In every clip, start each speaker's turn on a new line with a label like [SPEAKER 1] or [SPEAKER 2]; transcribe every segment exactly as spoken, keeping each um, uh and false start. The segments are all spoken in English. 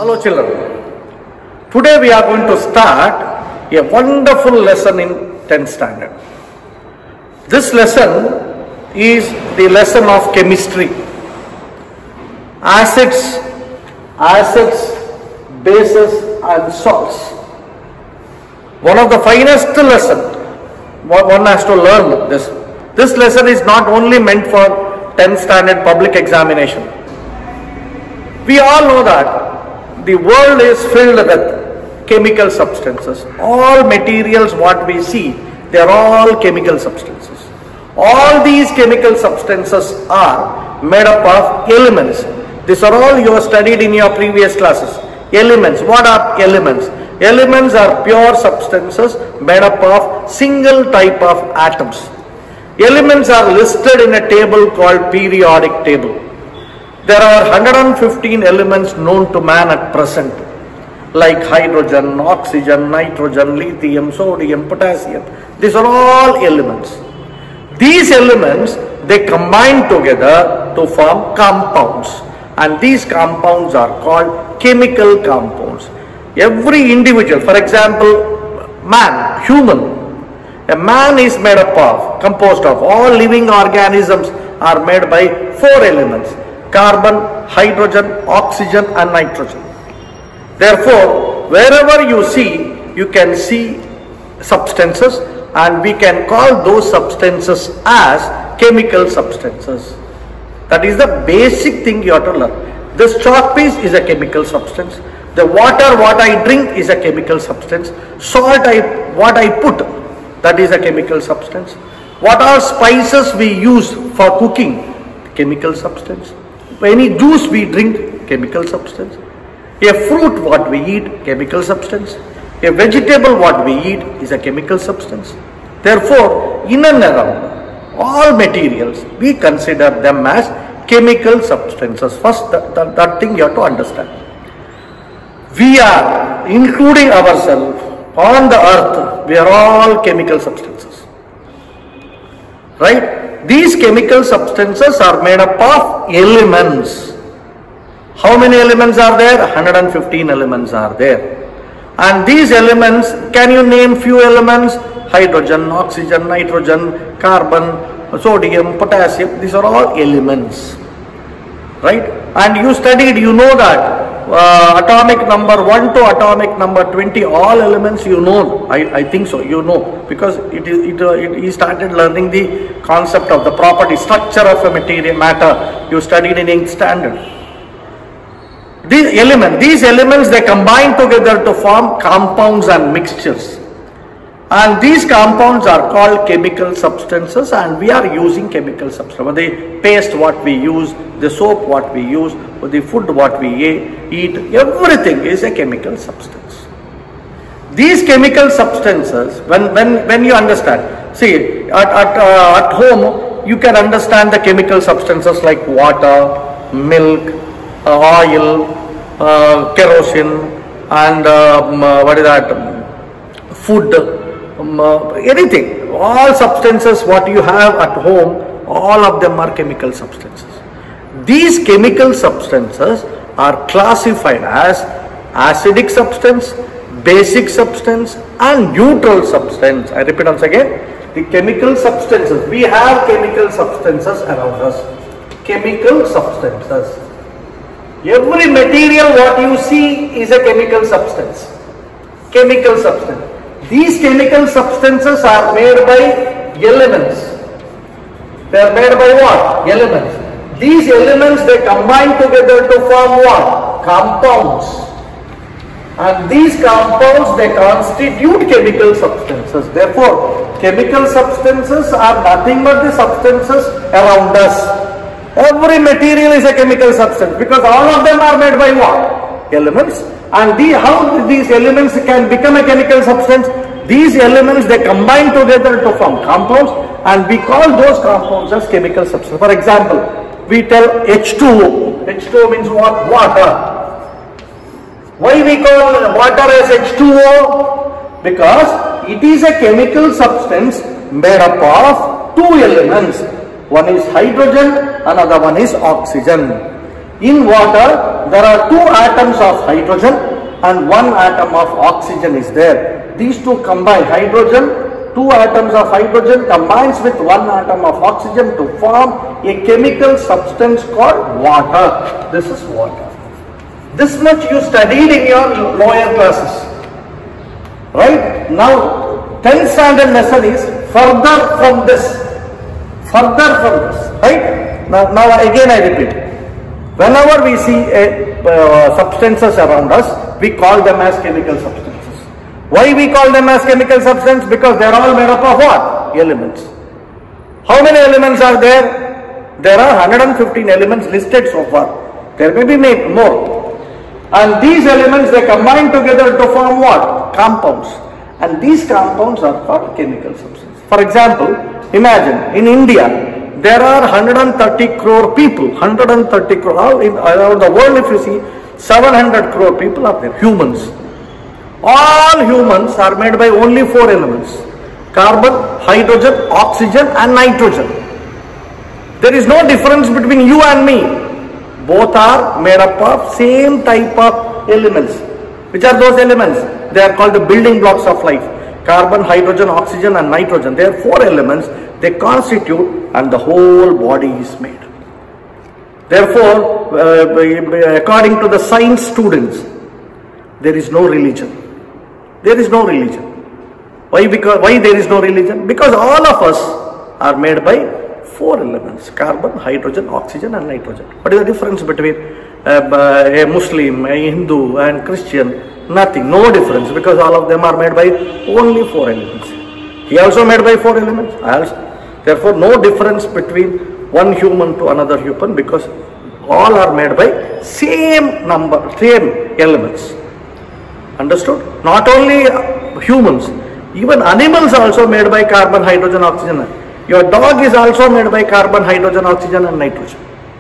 [SPEAKER 1] Hello children, today we are going to start a wonderful lesson in tenth standard. This lesson is the lesson of chemistry. Acids, acids, bases and salts. One of the finest lesson, one has to learn this. This lesson is not only meant for tenth standard public examination. We all know that the world is filled with chemical substances. All materials what we see, they are all chemical substances. All these chemical substances are made up of elements. These are all you have studied in your previous classes. Elements. What are elements? Elements are pure substances made up of single type of atoms. Elements are listed in a table called periodic table. There are one hundred fifteen elements known to man at present, like hydrogen, oxygen, nitrogen, lithium, sodium, potassium. These are all elements. These elements, they combine together to form compounds, and these compounds are called chemical compounds. Every individual, for example, man, human, a man is made up of, composed of, all living organisms are made by four elements: carbon, hydrogen, oxygen and nitrogen. Therefore, wherever you see, you can see substances, and we can call those substances as chemical substances. That is the basic thing you have to learn. This chalk piece is a chemical substance. The water what I drink is a chemical substance. Salt I, what I put, that is a chemical substance. What are spices we use for cooking? Chemical substance. Any juice we drink, chemical substance. A fruit what we eat, chemical substance. A vegetable what we eat is a chemical substance. Therefore, in and around all materials, we consider them as chemical substances. First, that, that, that thing you have to understand. We are, including ourselves, on the earth, we are all chemical substances. Right? These chemical substances are made up of elements. How many elements are there? one hundred fifteen elements are there. And these elements, can you name few elements? Hydrogen, oxygen, nitrogen, carbon, sodium, potassium. These are all elements. Right? And you studied, you know that uh, atomic number one to atomic number twenty, all elements you know. I, I think so, you know, because it is it, uh, it he started learning the concept of the property, structure of a material matter. You studied in eighth standard. These elements, these elements they combine together to form compounds and mixtures. And these compounds are called chemical substances, and we are using chemical substances. The paste what we use, the soap what we use, the food what we eat, everything is a chemical substance. These chemical substances, when, when, when you understand, see at, at, uh, at home you can understand the chemical substances like water, milk, uh, oil, uh, kerosene and um, uh, what is that, um, food. Um, uh, anything, all substances what you have at home, all of them are chemical substances. These chemical substances are classified as acidic substance, basic substance and neutral substance. I repeat once again, the chemical substances, we have chemical substances around us. Chemical substances. Every material what you see is a chemical substance. Chemical substance. These chemical substances are made by elements. They are made by what? Elements. These elements they combine together to form what? Compounds. And these compounds they constitute chemical substances. Therefore, chemical substances are nothing but the substances around us. Every material is a chemical substance because all of them are made by what? Elements. And the, how these elements can become a chemical substance? These elements they combine together to form compounds, and we call those compounds as chemical substances. For example, we tell H two O. H two O means what? Water. Why we call water as H two O? Because it is a chemical substance made up of two elements. One is hydrogen, another one is oxygen. In water, there are two atoms of hydrogen and one atom of oxygen is there. These two combine, hydrogen, two atoms of hydrogen combines with one atom of oxygen to form a chemical substance called water. This is water. This much you studied in your lower classes. Right? Now, tenth standard lesson is further from this. Further from this. Right? Now, now again I repeat. Whenever we see a, uh, substances around us, we call them as chemical substances. Why we call them as chemical substance? Because they are all made up of what? Elements. How many elements are there? There are one hundred fifteen elements listed so far. There may be more. And these elements, they combine together to form what? Compounds. And these compounds are called chemical substances. For example, imagine in India, there are one hundred thirty crore people. one hundred thirty crore. All in, around the world, if you see, seven hundred crore people are there. Humans. All humans are made by only four elements. Carbon, hydrogen, oxygen and nitrogen. There is no difference between you and me. Both are made up of same type of elements. Which are those elements? They are called the building blocks of life. Carbon, hydrogen, oxygen and nitrogen. They are four elements. They constitute and the whole body is made. Therefore, uh, according to the science students, there is no religion. There is no religion. Why? Because why there is no religion? Because all of us are made by four elements: carbon, hydrogen, oxygen and nitrogen. What is the difference between uh, a Muslim, a Hindu and Christian? Nothing, no difference, because all of them are made by only four elements. He also made by four elements. I also. Therefore, no difference between one human to another human, because all are made by same number, same elements. Understood? Not only humans, even animals are also made by carbon, hydrogen, oxygen. Your dog is also made by carbon, hydrogen, oxygen and nitrogen.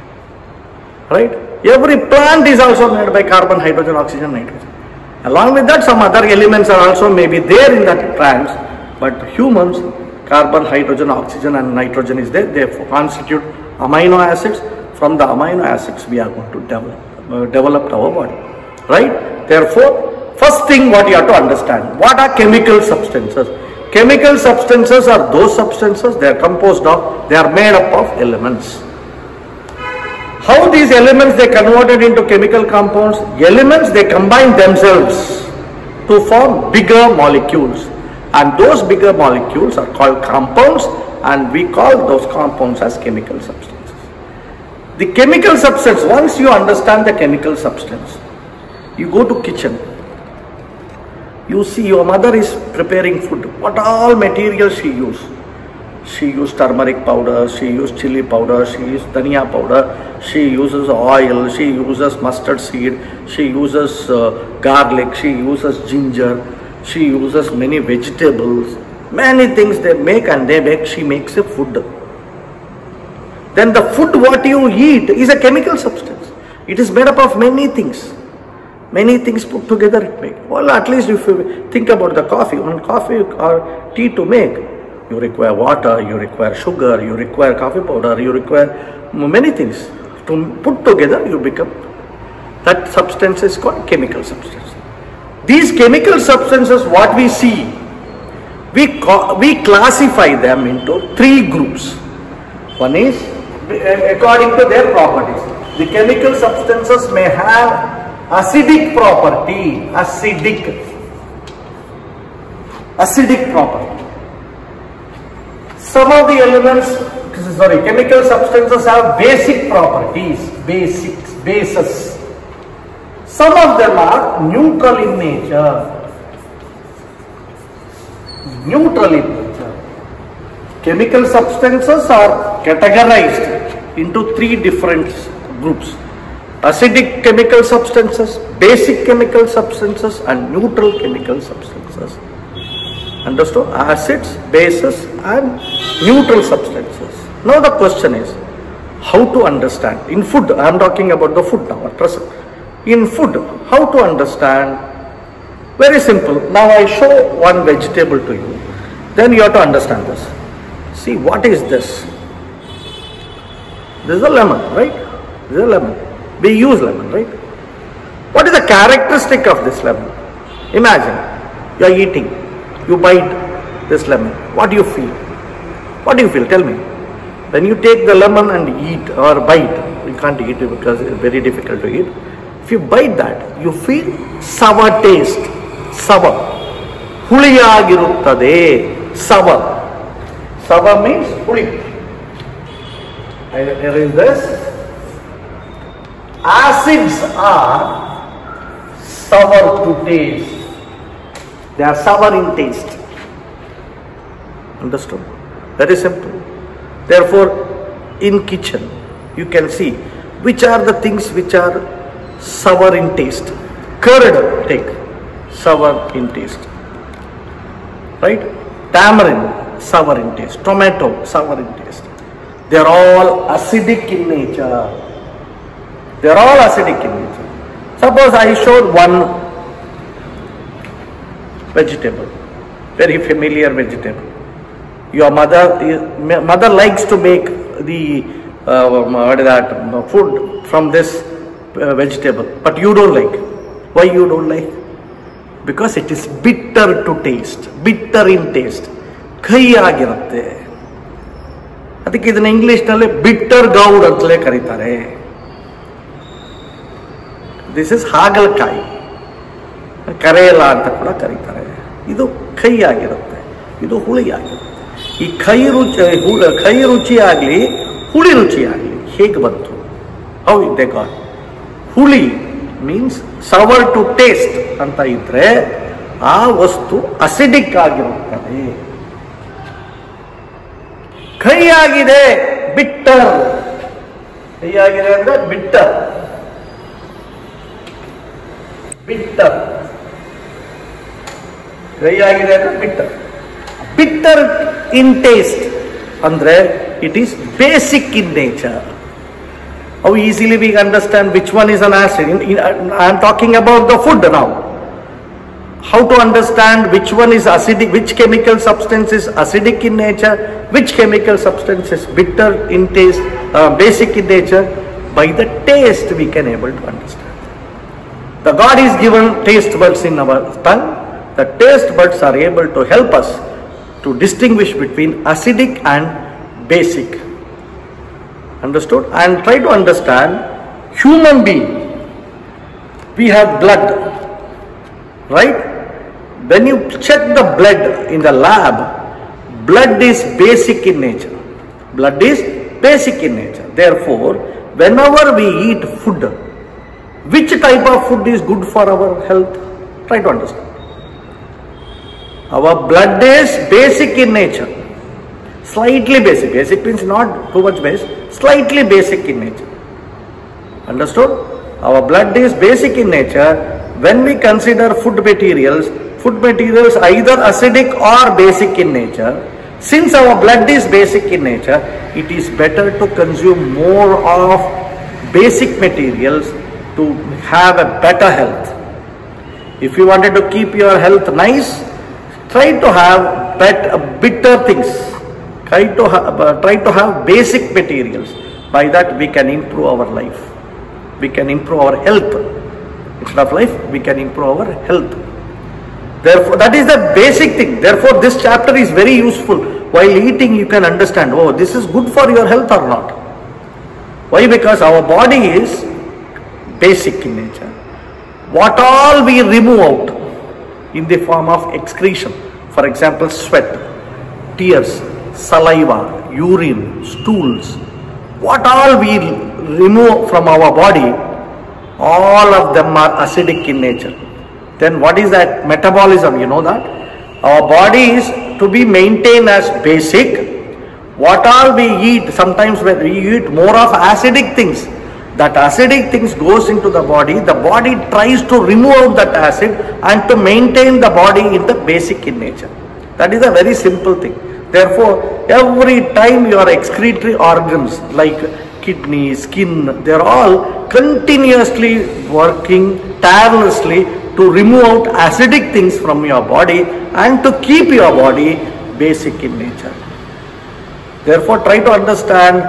[SPEAKER 1] Right? Every plant is also made by carbon, hydrogen, oxygen, nitrogen. Along with that, some other elements are also maybe there in that plants, but humans, carbon, hydrogen, oxygen and nitrogen is there. They constitute amino acids. From the amino acids, we are going to develop, uh, develop our body. Right? Therefore, first thing what you have to understand, what are chemical substances? Chemical substances are those substances, they are composed of, they are made up of elements. How these elements they converted into chemical compounds? Elements they combine themselves to form bigger molecules, and those bigger molecules are called compounds, and we call those compounds as chemical substances. The chemical substance, once you understand the chemical substance, you go to kitchen. You see your mother is preparing food. What all materials she used? She used turmeric powder, she used chili powder, she used dhania powder, she uses oil, she uses mustard seed, she uses uh, garlic, she uses ginger, she uses many vegetables. Many things they make and they make, she makes a food. Then the food what you eat is a chemical substance. It is made up of many things. Many things put together it makes. Well, at least if you think about the coffee, one coffee or tea to make, you require water, you require sugar, you require coffee powder, you require many things. To put together, you become, that substance is called chemical substance. These chemical substances, what we see, we, we classify them into three groups. One is according to their properties. The chemical substances may have acidic property, acidic, acidic property. Some of the elements, sorry, chemical substances have basic properties, basics, bases. Some of them are neutral in nature, neutral in nature. Chemical substances are categorized into three different groups. Acidic chemical substances, basic chemical substances and neutral chemical substances. Understood? Acids, bases and neutral substances. Now the question is, how to understand? In food, I am talking about the food now at present. In food, how to understand? Very simple. Now I show one vegetable to you. Then you have to understand this. See, what is this? This is a lemon, right? This is a lemon. We use lemon, right? What is the characteristic of this lemon? Imagine, you are eating, you bite this lemon. What do you feel? What do you feel? Tell me. When you take the lemon and eat or bite, you can't eat it because it's very difficult to eat. If you bite that, you feel sour taste. Sour. Huliyagiruttade. Sour. Sour means huli. Here is this. Acids are sour to taste. They are sour in taste. Understood? Very simple. Therefore, in kitchen, you can see which are the things which are sour in taste. Curd, take, sour in taste. Right? Tamarind, sour in taste. Tomato, sour in taste. They are all acidic in nature. They are all acidic in nature. Suppose I showed one vegetable, very familiar vegetable. Your mother, mother likes to make the uh, what is that food from this uh, vegetable, but you don't like. Why you don't like? Because it is bitter to taste, bitter in taste. Kahi ಆಗಿರುತ್ತೆ. ಅದಕ್ಕೆ ಇದನ್ನ English ನಲ್ಲಿ ಬಿಟ್ಟರ್ Gaud ಅಂತಲೇ ಕರೀತಾರೆ. This is ಹಾಗಲಕಾಯಿ, ಕರೇಲ ಅಂತ ಕೂಡ ಕರೀತಾರೆ. ಇದು ಕಹಿ ಆಗಿರುತ್ತೆ, ಇದು ಹುಳಿ ಆಗಿರುತ್ತೆ. ಈ ಕಹಿ ರುಚಿ ಕಹಿ ರುಚಿ ಆಗಲಿ ಹುಳಿ ರುಚಿ ಆಗಲಿ ಹೇಗೆ ಬಂತು? How they got? ಹುಳಿ ಮೀನ್ಸ್ ಸವರ್ ಟು ಟೇಸ್ಟ್ ಅಂತ ಇದ್ರೆ ಆ ವಸ್ತು ಅಸಿಡಿಕ್ ಆಗಿರುತ್ತದೆ. ಕಹಿ ಆಗಿದೆ ಬಿಟ್ಟರ್. ಕಹಿ ಆಗಿದೆ ಅಂದ್ರೆ ಬಿಟ್ಟರ್. ಬಿಟ್ಟರ್ ಕಹಿ ಆಗಿದೆ ಅಂದ್ರೆ ಬಿಟ್ಟರ್. Bitter in taste andre it is basic in nature. How easily we understand which one is an acid? In, in, I am talking about the food now. How to understand which one is acidic, which chemical substance is acidic in nature, which chemical substance is bitter in taste, uh, basic in nature? By the taste we can able to understand. The God is given taste buds in our tongue. The taste buds are able to help us to distinguish between acidic and basic. Understood? And try to understand human being. We have blood, right? When you check the blood in the lab, blood is basic in nature. Blood is basic in nature. Therefore, whenever we eat food, which type of food is good for our health? Try to understand. Our blood is basic in nature, slightly basic. Basic means not too much base, slightly basic in nature. Understood? Our blood is basic in nature. When we consider food materials, food materials either acidic or basic in nature. Since our blood is basic in nature, it is better to consume more of basic materials to have a better health. If you wanted to keep your health nice, try to have bet, uh, bitter things. Try to, have, uh, try to have basic materials. By that we can improve our life. We can improve our health. Instead of life, we can improve our health. Therefore, that is the basic thing. Therefore, this chapter is very useful. While eating, you can understand, oh, this is good for your health or not. Why? Because our body is basic in nature. What all we remove out in the form of excretion, for example, sweat, tears, saliva, urine, stools, what all we remove from our body, all of them are acidic in nature. Then what is that metabolism? You know that? Our body is to be maintained as basic. What all we eat, sometimes when we eat more of acidic things, that acidic things goes into the body, the body tries to remove that acid and to maintain the body in the basic in nature. That is a very simple thing. Therefore, every time your excretory organs like kidney, skin, they are all continuously working tirelessly to remove out acidic things from your body and to keep your body basic in nature. Therefore, try to understand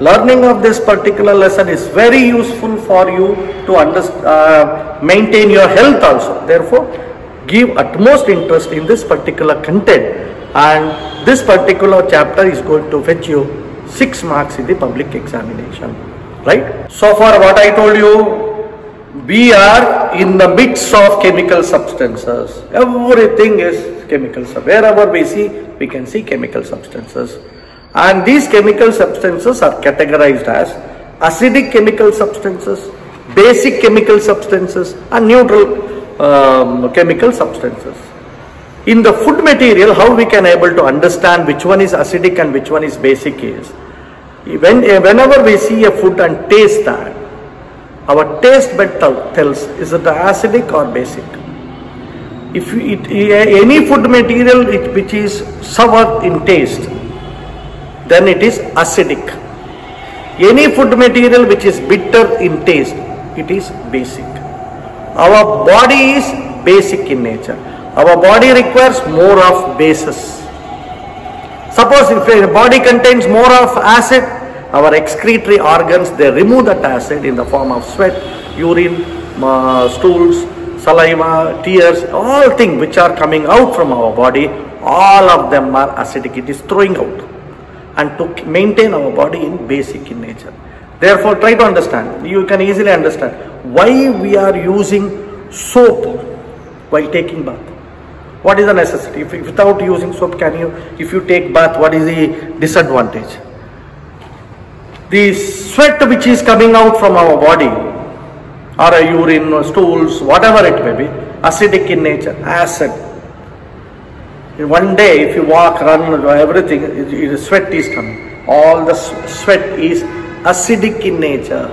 [SPEAKER 1] learning of this particular lesson is very useful for you to understand, uh, maintain your health also. Therefore, give utmost interest in this particular content, and this particular chapter is going to fetch you six marks in the public examination. Right? So far what I told you, we are in the midst of chemical substances. Everything is chemicals. Wherever we see, we can see chemical substances. And these chemical substances are categorized as acidic chemical substances, basic chemical substances, and neutral um, chemical substances. In the food material, how we can able to understand which one is acidic and which one is basic is, when, whenever we see a food and taste that, our taste bud tells is it acidic or basic. If it, any food material it, which is sour in taste, then it is acidic. Any food material which is bitter in taste, it is basic. Our body is basic in nature. Our body requires more of bases. Suppose if a body contains more of acid, our excretory organs, they remove that acid in the form of sweat, urine, uh, stools, saliva, tears, all things which are coming out from our body, all of them are acidic. It is throwing out. And to maintain our body in basic in nature. Therefore, try to understand. You can easily understand why we are using soap while taking bath. What is the necessity? If, without using soap, can you, if you take bath, what is the disadvantage? The sweat which is coming out from our body, or a urine, or stools, whatever it may be, acidic in nature, acid. In one day, if you walk, run, everything, it, it, sweat is coming. All the sweat is acidic in nature.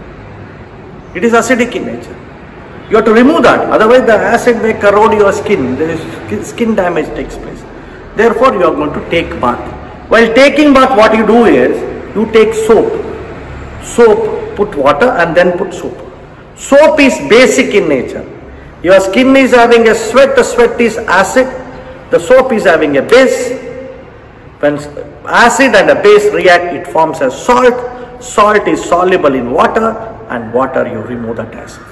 [SPEAKER 1] It is acidic in nature. You have to remove that. Otherwise, the acid may corrode your skin. There is skin damage takes place. Therefore, you are going to take bath. While taking bath, what you do is, you take soap. Soap, put water and then put soap. Soap is basic in nature. Your skin is having a sweat, the sweat is acid. The soap is having a base. When acid and a base react, it forms a salt. Salt is soluble in water, and water you remove that acid.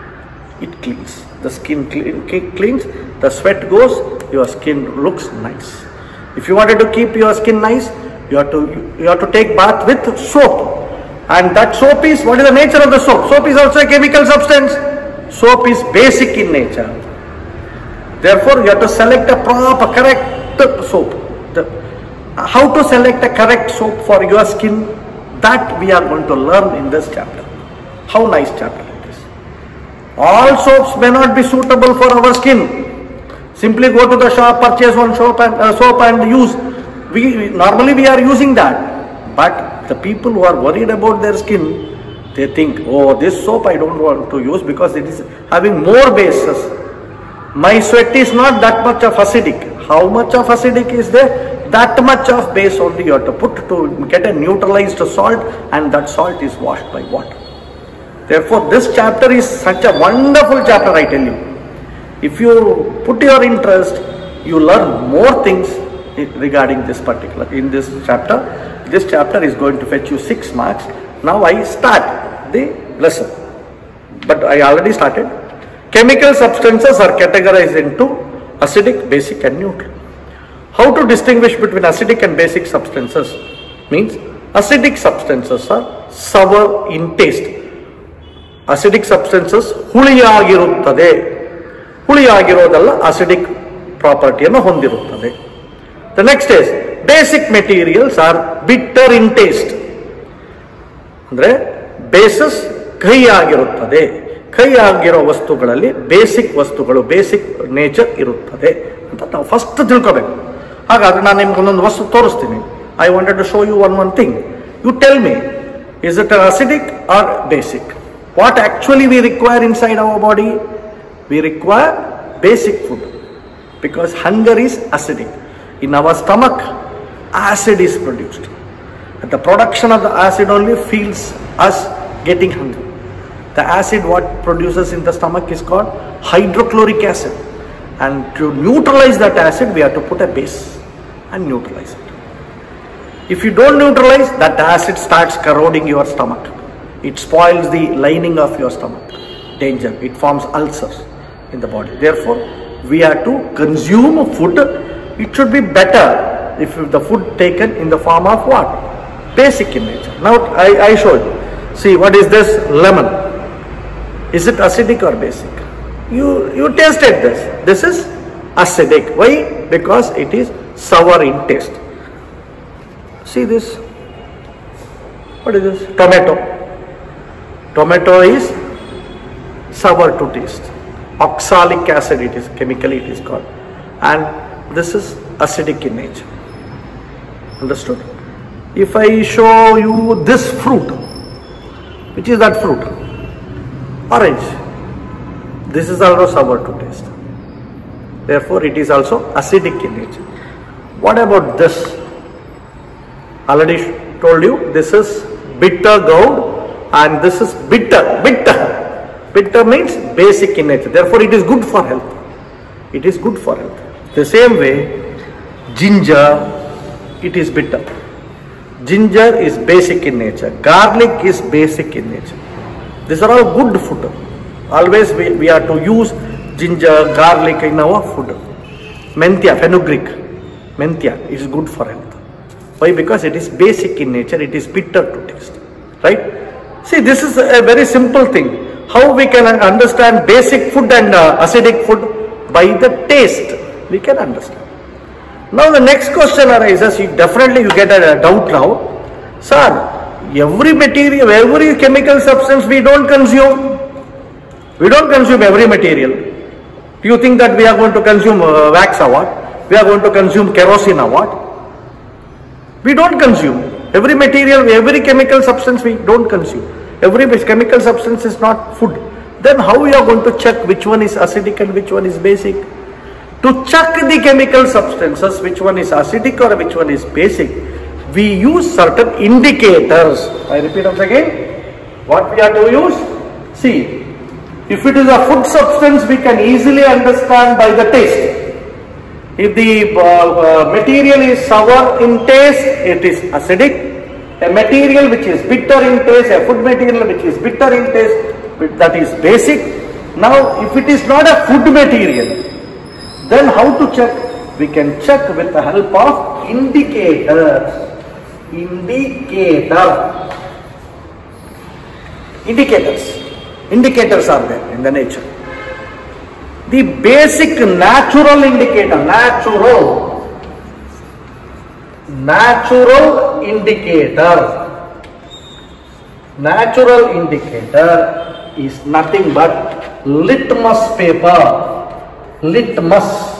[SPEAKER 1] It cleans. The skin cleans, the sweat goes, your skin looks nice. If you wanted to keep your skin nice, you have to you have to take bath with soap. And that soap is, what is the nature of the soap? Soap is also a chemical substance. Soap is basic in nature. Therefore, you have to select a proper, correct soap. The, how to select a correct soap for your skin, that we are going to learn in this chapter. How nice chapter it is. All soaps may not be suitable for our skin. Simply go to the shop, purchase one soap and, uh, soap and use. We, normally we are using that. But the people who are worried about their skin, they think, oh, this soap I don't want to use because it is having more bases. My sweat is not that much of acidic. How much of acidic is there? That much of base only you have to put to get a neutralized salt, and that salt is washed by water. Therefore, this chapter is such a wonderful chapter, I tell you. If you put your interest, you learn more things regarding this particular, in this chapter. This chapter is going to fetch you six marks. Now I start the lesson. But I already started. Chemical substances are categorized into acidic, basic and neutral. How to distinguish between acidic and basic substances? Means acidic substances are sour in taste. Acidic substances ಹುಳಿಯಾಗಿರುತ್ತದೆ. ಹುಳಿಯಾಗಿರೋದಲ್ಲ acidic property ಅನ್ನು ಹೊಂದಿರುತ್ತದೆ. The next is basic materials are bitter in taste. ಅಂದ್ರೆ bases ಕಹಿಯಾಗಿರುತ್ತದೆ. ಕಹಿಯಾಗಿರೋ ವಸ್ತುಗಳಲ್ಲಿ basic ವಸ್ತುಗಳು, basic nature ಇರುತ್ತದೆ ಅಂತ ನಾವು first ತಿಳ್ಕೋಬೇಕು. ಹಾಗಾದ್ರೆ ನಾನು ನಿಮ್ಗೆ ಒಂದೊಂದು ವಸ್ತು ತೋರಿಸ್ತೀನಿ. I wanted to show you one one thing. You tell me, is it acidic or basic? What actually we require inside our body? We require basic food, because hunger is acidic. In our stomach, acid is produced. And the production of the acid only feels us getting hungry. The acid what produces in the stomach is called hydrochloric acid. And to neutralize that acid, we have to put a base and neutralize it. If you don't neutralize, that acid starts corroding your stomach. It spoils the lining of your stomach. Danger. It forms ulcers in the body. Therefore, we have to consume food. It should be better if the food taken in the form of what? Basic in nature. Now, I, I showed you. See, what is this? Lemon. Is it acidic or basic? You, you tasted this. This is acidic. Why? Because it is sour in taste. See this. What is this? Tomato. Tomato is sour to taste. Oxalic acid it is, chemically it is called. And this is acidic in nature. Understood? If I show you this fruit, which is that fruit? Orange. This is also sour to taste. Therefore, it is also acidic in nature. What about this? Already told you, this is bitter gourd and this is bitter. Bitter. Bitter means basic in nature. Therefore, it is good for health. It is good for health. The same way, ginger, it is bitter. Ginger is basic in nature. Garlic is basic in nature. These are all good food. Always we, we are to use ginger, garlic in our food. Menthia, fenugreek. Menthia is good for health. Why? Because it is basic in nature. It is bitter to taste. Right? See, this is a very simple thing. How we can understand basic food and uh, acidic food? By the taste. We can understand. Now the next question arises. You definitely you get a, a doubt now. Sir, every material, every chemical substance we don't consume. We don't consume every material. Do you think that we are going to consume uh, wax or what? We are going to consume kerosene or what? We don't consume. Every material, every chemical substance we don't consume. Every chemical substance is not food. Then how we are going to check which one is acidic and which one is basic? To check the chemical substances, which one is acidic or which one is basic, we use certain indicators. I repeat once again. What we are to use? See, if it is a food substance, we can easily understand by the taste. If the uh, uh, material is sour in taste, it is acidic. A material which is bitter in taste, a food material which is bitter in taste, that is basic. Now, if it is not a food material, then how to check? We can check with the help of indicators. Indicator. Indicators. Indicators are there in the nature. The basic natural indicator, natural, natural indicator, natural indicator is nothing but litmus paper, litmus.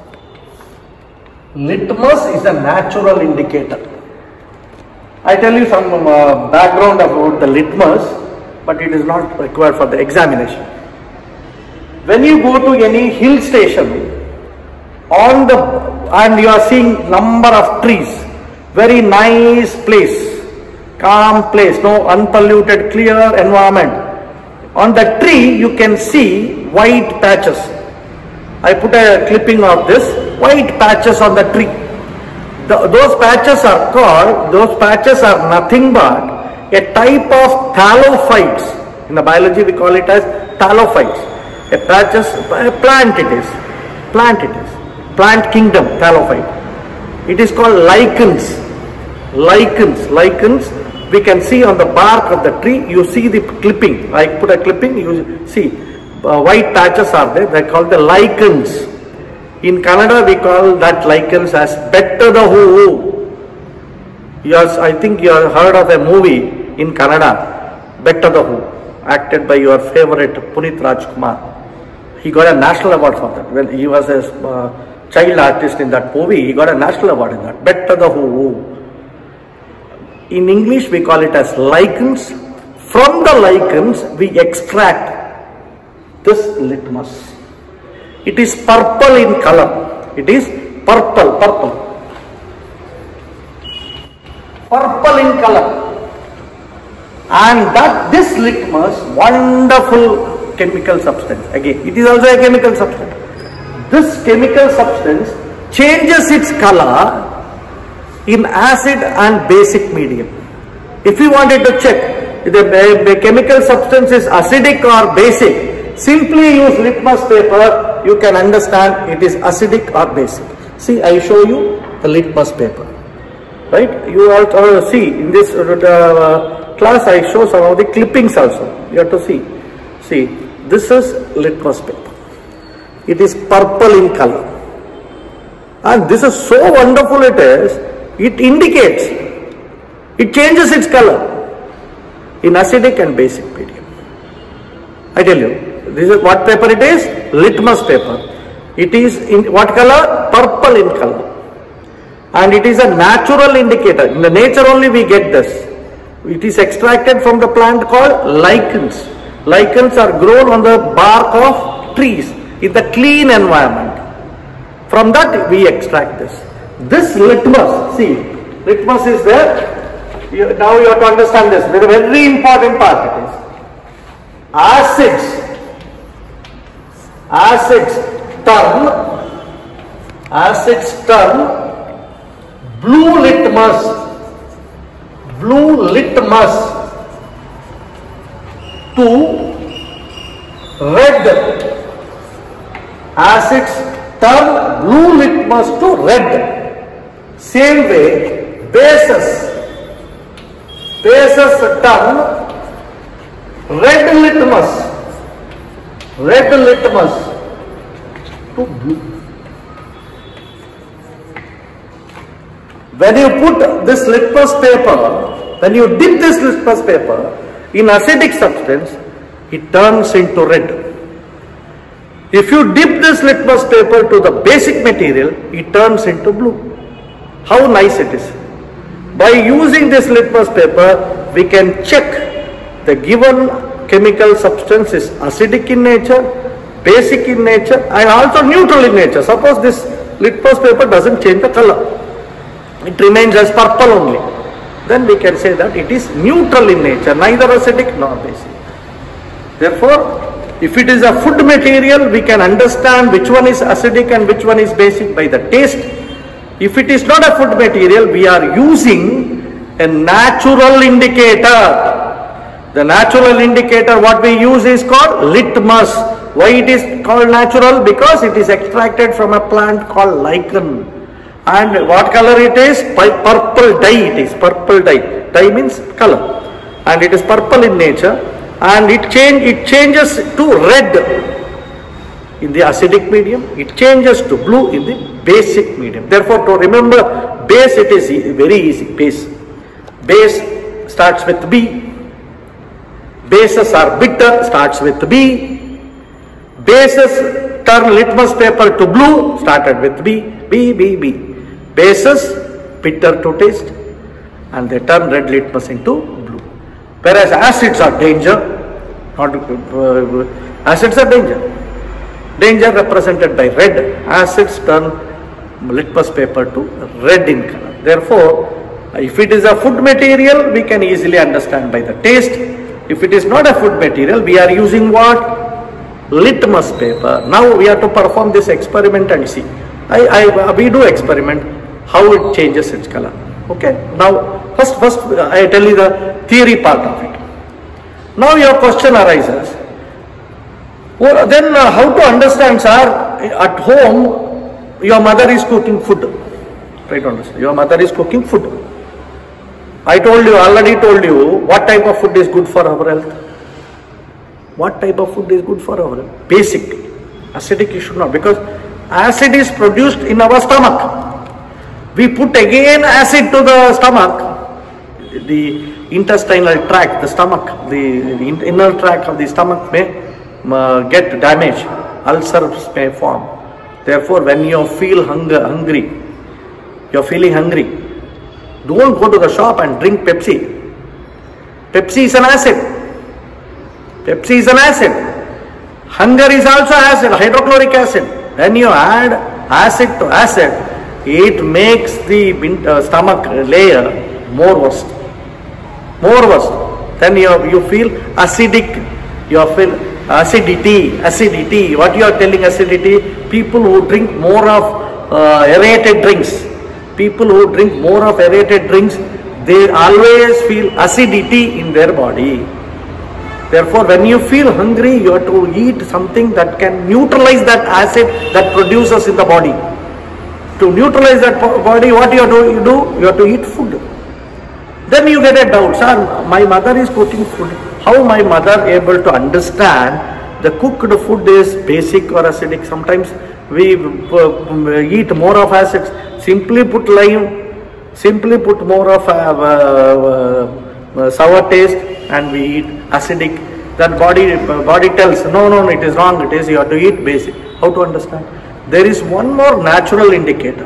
[SPEAKER 1] Litmus is a natural indicator. I tell you some uh, background about the litmus, but it is not required for the examination. When you go to any hill station on the and you are seeing number of trees, very nice place, calm place, no unpolluted, clear environment. On the tree you can see white patches. I put a clipping of this, white patches on the tree. The, those patches are called, those patches are nothing but a type of thallophytes. In the biology we call it as thallophytes. A patches, a plant it is, plant it is, plant kingdom, thallophyte. It is called lichens, lichens, lichens. We can see on the bark of the tree, you see the clipping. I put a clipping, you see uh, white patches are there, they are called the lichens. In Kannada we call that lichens as Bettada Hoovu. Yes, I think you have heard of a movie in Kannada, Bettada Hoovu, acted by your favorite Punit Rajkumar. He got a national award for that. When he was a uh, child artist in that movie, he got a national award in that. Bettada Hoovu. In English we call it as lichens. From the lichens we extract this litmus. It is purple in color. It is purple, purple. Purple in color. And that this litmus, wonderful chemical substance. Again, it is also a chemical substance. This chemical substance changes its color in acid and basic medium. If you wanted to check if the, the chemical substance is acidic or basic, simply use litmus paper, you can understand it is acidic or basic. See, I show you the litmus paper, right? You also see in this uh, class I show some of the clippings also. You have to see. See, this is litmus paper. It is purple in color. And this is so wonderful it is, it indicates, it changes its color in acidic and basic medium. I tell you, this is what paper it is? Litmus paper. It is in what color? Purple in color. And it is a natural indicator. In the nature only we get this. It is extracted from the plant called lichens. Lichens are grown on the bark of trees in the clean environment. From that we extract this. This litmus, see, litmus is there. You, now you have to understand this. This is a very important part. It is acids. Acids turn, acids turn blue litmus, blue litmus to red. Acids turn blue litmus to red. Same way, bases, bases turn red litmus, red litmus to blue. When you put this litmus paper, when you dip this litmus paper in acidic substance, it turns into red. If you dip this litmus paper to the basic material, it turns into blue. How nice it is. By using this litmus paper, we can check the given chemical substance is acidic in nature, basic in nature, and also neutral in nature. Suppose this litmus paper doesn't change the color, it remains as purple only, then we can say that it is neutral in nature, neither acidic nor basic. Therefore, if it is a food material, we can understand which one is acidic and which one is basic by the taste. If it is not a food material, we are using a natural indicator. The natural indicator what we use is called litmus. Why it is called natural? Because it is extracted from a plant called lichen. And what color it is? Purple dye it is. Purple dye. Dye means color. And it is purple in nature. And it change it changes to red in the acidic medium. It changes to blue in the basic medium. Therefore, to remember base, it is very easy. Base. Base starts with B. Bases are bitter, starts with B. Bases turn litmus paper to blue, started with B. B, B, B. Bases bitter to taste, and they turn red litmus into blue. Whereas acids are danger. Not uh, acids are danger. Danger represented by red. Acids turn litmus paper to red in color. Therefore, if it is a food material, we can easily understand by the taste. If it is not a food material, we are using what? Litmus paper. Now we have to perform this experiment and see. I, I, we do experiment how it changes its color. Okay. Now, first, first I tell you the theory part of it. Now your question arises. Well, then uh, how to understand, sir? At home, your mother is cooking food. Try to understand. Your mother is cooking food. I told you, already told you, what type of food is good for our health? What type of food is good for our health? Basic. Acidic you should not, because acid is produced in our stomach. We put again acid to the stomach. The intestinal tract, the stomach, the, the inner tract of the stomach may uh, get damaged. Ulcers may form. Therefore, when you feel hunger, hungry, you are feeling hungry, don't go to the shop and drink Pepsi. Pepsi is an acid. Pepsi is an acid. Hunger is also acid, hydrochloric acid. When you add acid to acid, it makes the uh, stomach layer more worse. More worse. Then you, you feel acidic. You feel acidity, acidity. What you are telling acidity? People who drink more of uh, aerated drinks, People who drink more of aerated drinks, they always feel acidity in their body. Therefore, when you feel hungry, you have to eat something that can neutralize that acid that produces in the body. To neutralize that body, what you have to you do? You have to eat food. Then you get a doubt, sir, my mother is cooking food. How my mother able to understand the cooked food is basic or acidic? Sometimes we uh, eat more of acids. Simply put lime, simply put more of uh, uh, uh, sour taste, and we eat acidic. That body uh, body tells, no, no, it is wrong. It is you have to eat basic. How to understand? There is one more natural indicator.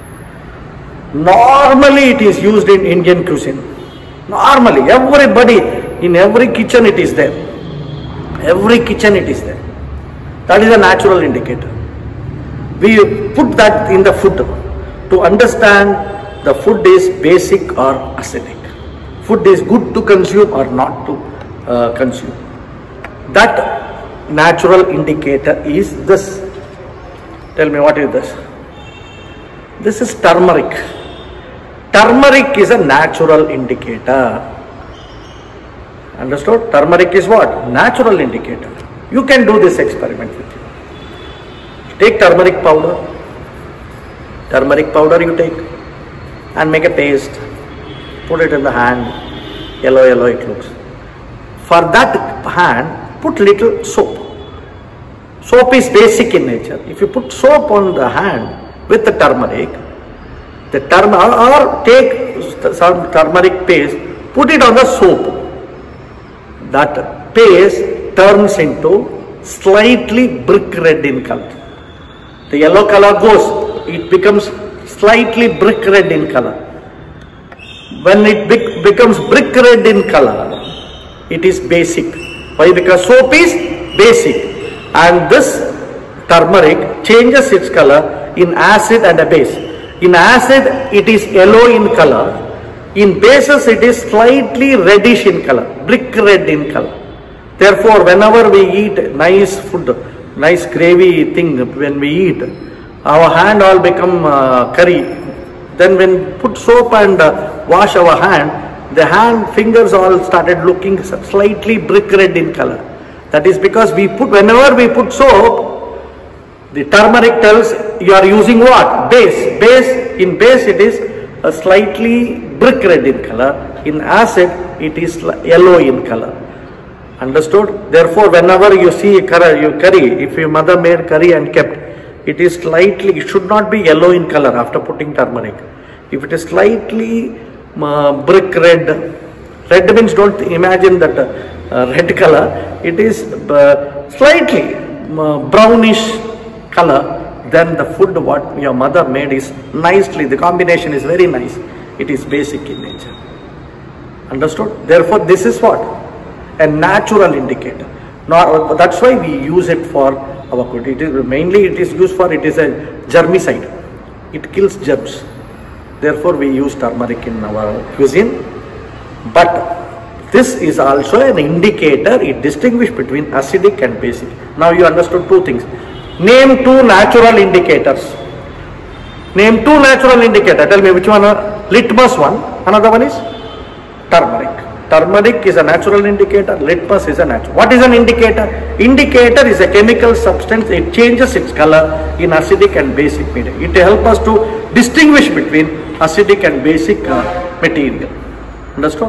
[SPEAKER 1] Normally it is used in Indian cuisine. Normally, everybody, in every kitchen it is there. Every kitchen it is there. That is a natural indicator. We put that in the food to understand the food is basic or acidic. Food is good to consume or not to uh, consume. That natural indicator is this. Tell me, what is this? This is turmeric. Turmeric is a natural indicator. Understood? Turmeric is what? Natural indicator. You can do this experiment with you. Take turmeric powder. Turmeric powder you take and make a paste. Put it in the hand. Yellow, yellow it looks. For that hand, put little soap. Soap is basic in nature. If you put soap on the hand with the turmeric, the turm or take some turmeric paste, put it on the soap. That paste turns into slightly brick red in color. The yellow color goes, it becomes slightly brick red in color. When it be becomes brick red in color, it is basic. Why? Because soap is basic. And this turmeric changes its color in acid and a base. In acid, it is yellow in color. In bases, it is slightly reddish in color, brick red in color. Therefore, whenever we eat nice food, nice gravy thing, when we eat, our hand all become uh, curry. Then when put soap and uh, wash our hand, the hand fingers all started looking slightly brick red in color. That is because we put, whenever we put soap, the turmeric tells you are using what? Base. Base, in base it is a slightly brick red in color. In acid, it is yellow in color. Understood? Therefore, whenever you see curry, you curry, if your mother made curry and kept, it is slightly, it should not be yellow in color after putting turmeric. If it is slightly uh, brick red, red means don't imagine that uh, red color, it is uh, slightly uh, brownish color, then the food what your mother made is nicely, the combination is very nice. It is basic in nature. Understood? Therefore, this is what? A natural indicator. Now, that's why we use it for our food. It is mainly it is used for, it is a germicide. It kills germs. Therefore, we use turmeric in our cuisine. But this is also an indicator. It distinguishes between acidic and basic. Now you understood two things. Name two natural indicators. Name two natural indicators. Tell me which one? Litmus one. Another one is turmeric. Turmeric is a natural indicator. Litmus is a natural. What is an indicator? Indicator is a chemical substance. It changes its color in acidic and basic media. It helps us to distinguish between acidic and basic uh, material. Understood?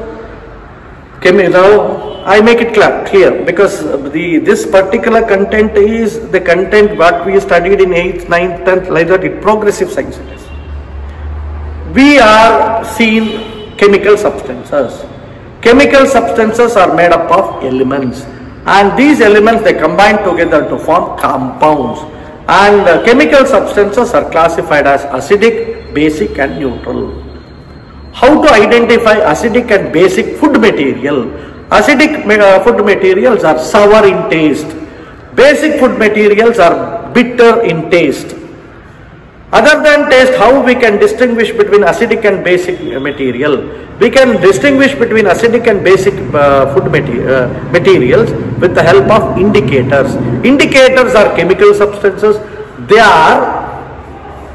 [SPEAKER 1] Now I make it clear, clear because the this particular content is the content what we studied in eighth, ninth, tenth, like that. It progressive science it is. We are seeing chemical substances. Chemical substances are made up of elements, and these elements they combine together to form compounds. And uh, chemical substances are classified as acidic, basic, and neutral. How to identify acidic and basic food material? Acidic uh, food materials are sour in taste. Basic food materials are bitter in taste. Other than taste, how we can distinguish between acidic and basic material? We can distinguish between acidic and basic uh, food mater uh, materials with the help of indicators. Indicators are chemical substances. They are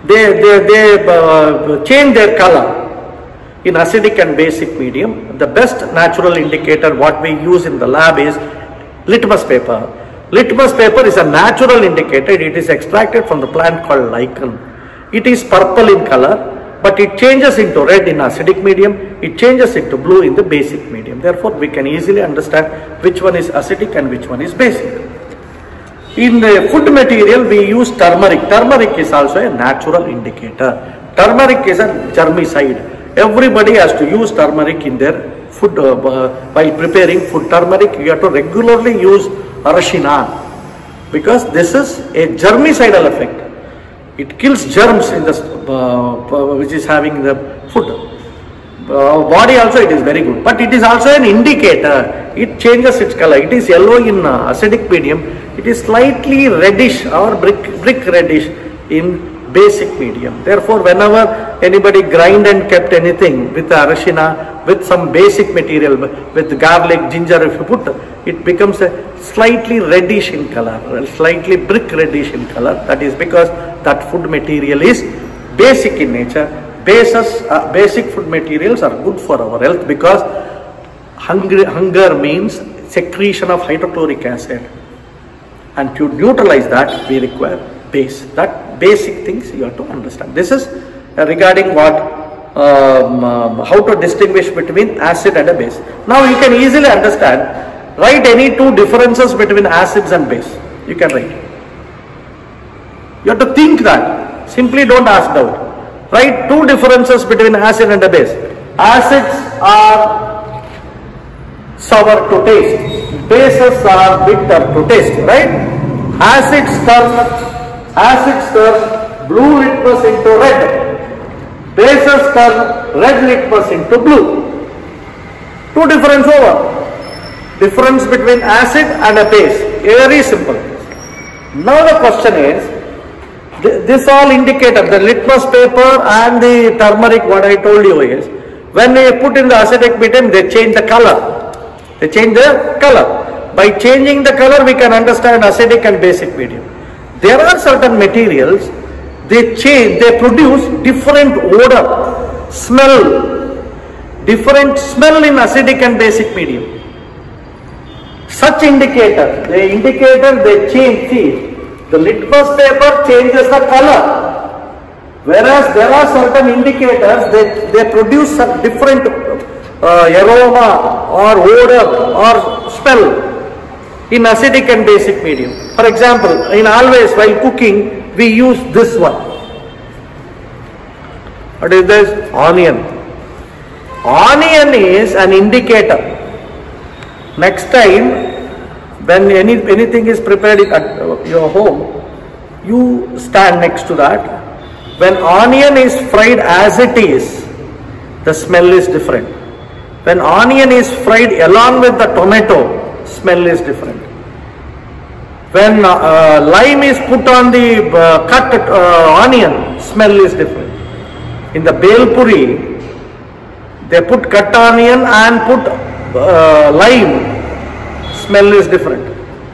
[SPEAKER 1] they, they, they uh, change their color. In acidic and basic medium, the best natural indicator what we use in the lab is litmus paper. Litmus paper is a natural indicator. It is extracted from the plant called lichen. It is purple in color, but it changes into red in acidic medium. It changes into blue in the basic medium. Therefore, we can easily understand which one is acidic and which one is basic. In the food material, we use turmeric. Turmeric is also a natural indicator. Turmeric is a germicide. Everybody has to use turmeric in their food uh, uh, while preparing food. Turmeric, you have to regularly use arashina because this is a germicidal effect. It kills germs in the uh, which is having the food. Uh, body also it is very good, but it is also an indicator. It changes its color. It is yellow in uh, acidic medium. It is slightly reddish or brick brick reddish in basic medium. Therefore, whenever anybody grind and kept anything with arashina, with some basic material, with garlic, ginger, if you put, it becomes a slightly reddish in color, slightly brick reddish in color. That is because that food material is basic in nature. Bases, uh, basic food materials are good for our health because hunger, hunger means secretion of hydrochloric acid. And to neutralize that, we require base. That basic things you have to understand. This is uh, regarding what, um, uh, how to distinguish between acid and a base. Now you can easily understand, write any two differences between acids and base. You can write. You have to think that. Simply don't ask doubt. Write two differences between acid and a base. Acids are sour to taste. Bases are bitter to taste, right? Acids turn Acids turn blue litmus into red. Bases turn red litmus into blue. Two difference over. Difference between acid and a base. Very simple. Now the question is, th this all indicator, the litmus paper and the turmeric, what I told you is, when they put in the acidic medium, they change the color. They change the color. By changing the color, we can understand acidic and basic medium. There are certain materials, they change, they produce different odor, smell, different smell in acidic and basic medium. Such indicator, the indicator they change, see, the litmus paper changes the color, whereas there are certain indicators, they, they produce a different uh, aroma or odor or smell in acidic and basic medium. For example, in always while cooking, we use this one. What is this? Onion. Onion is an indicator. Next time, when any, anything is prepared at your home, you stand next to that. When onion is fried as it is, the smell is different. When onion is fried along with the tomato, smell is different. When uh, lime is put on the uh, cut uh, onion, smell is different. In the bel puri, they put cut onion and put uh, lime, smell is different.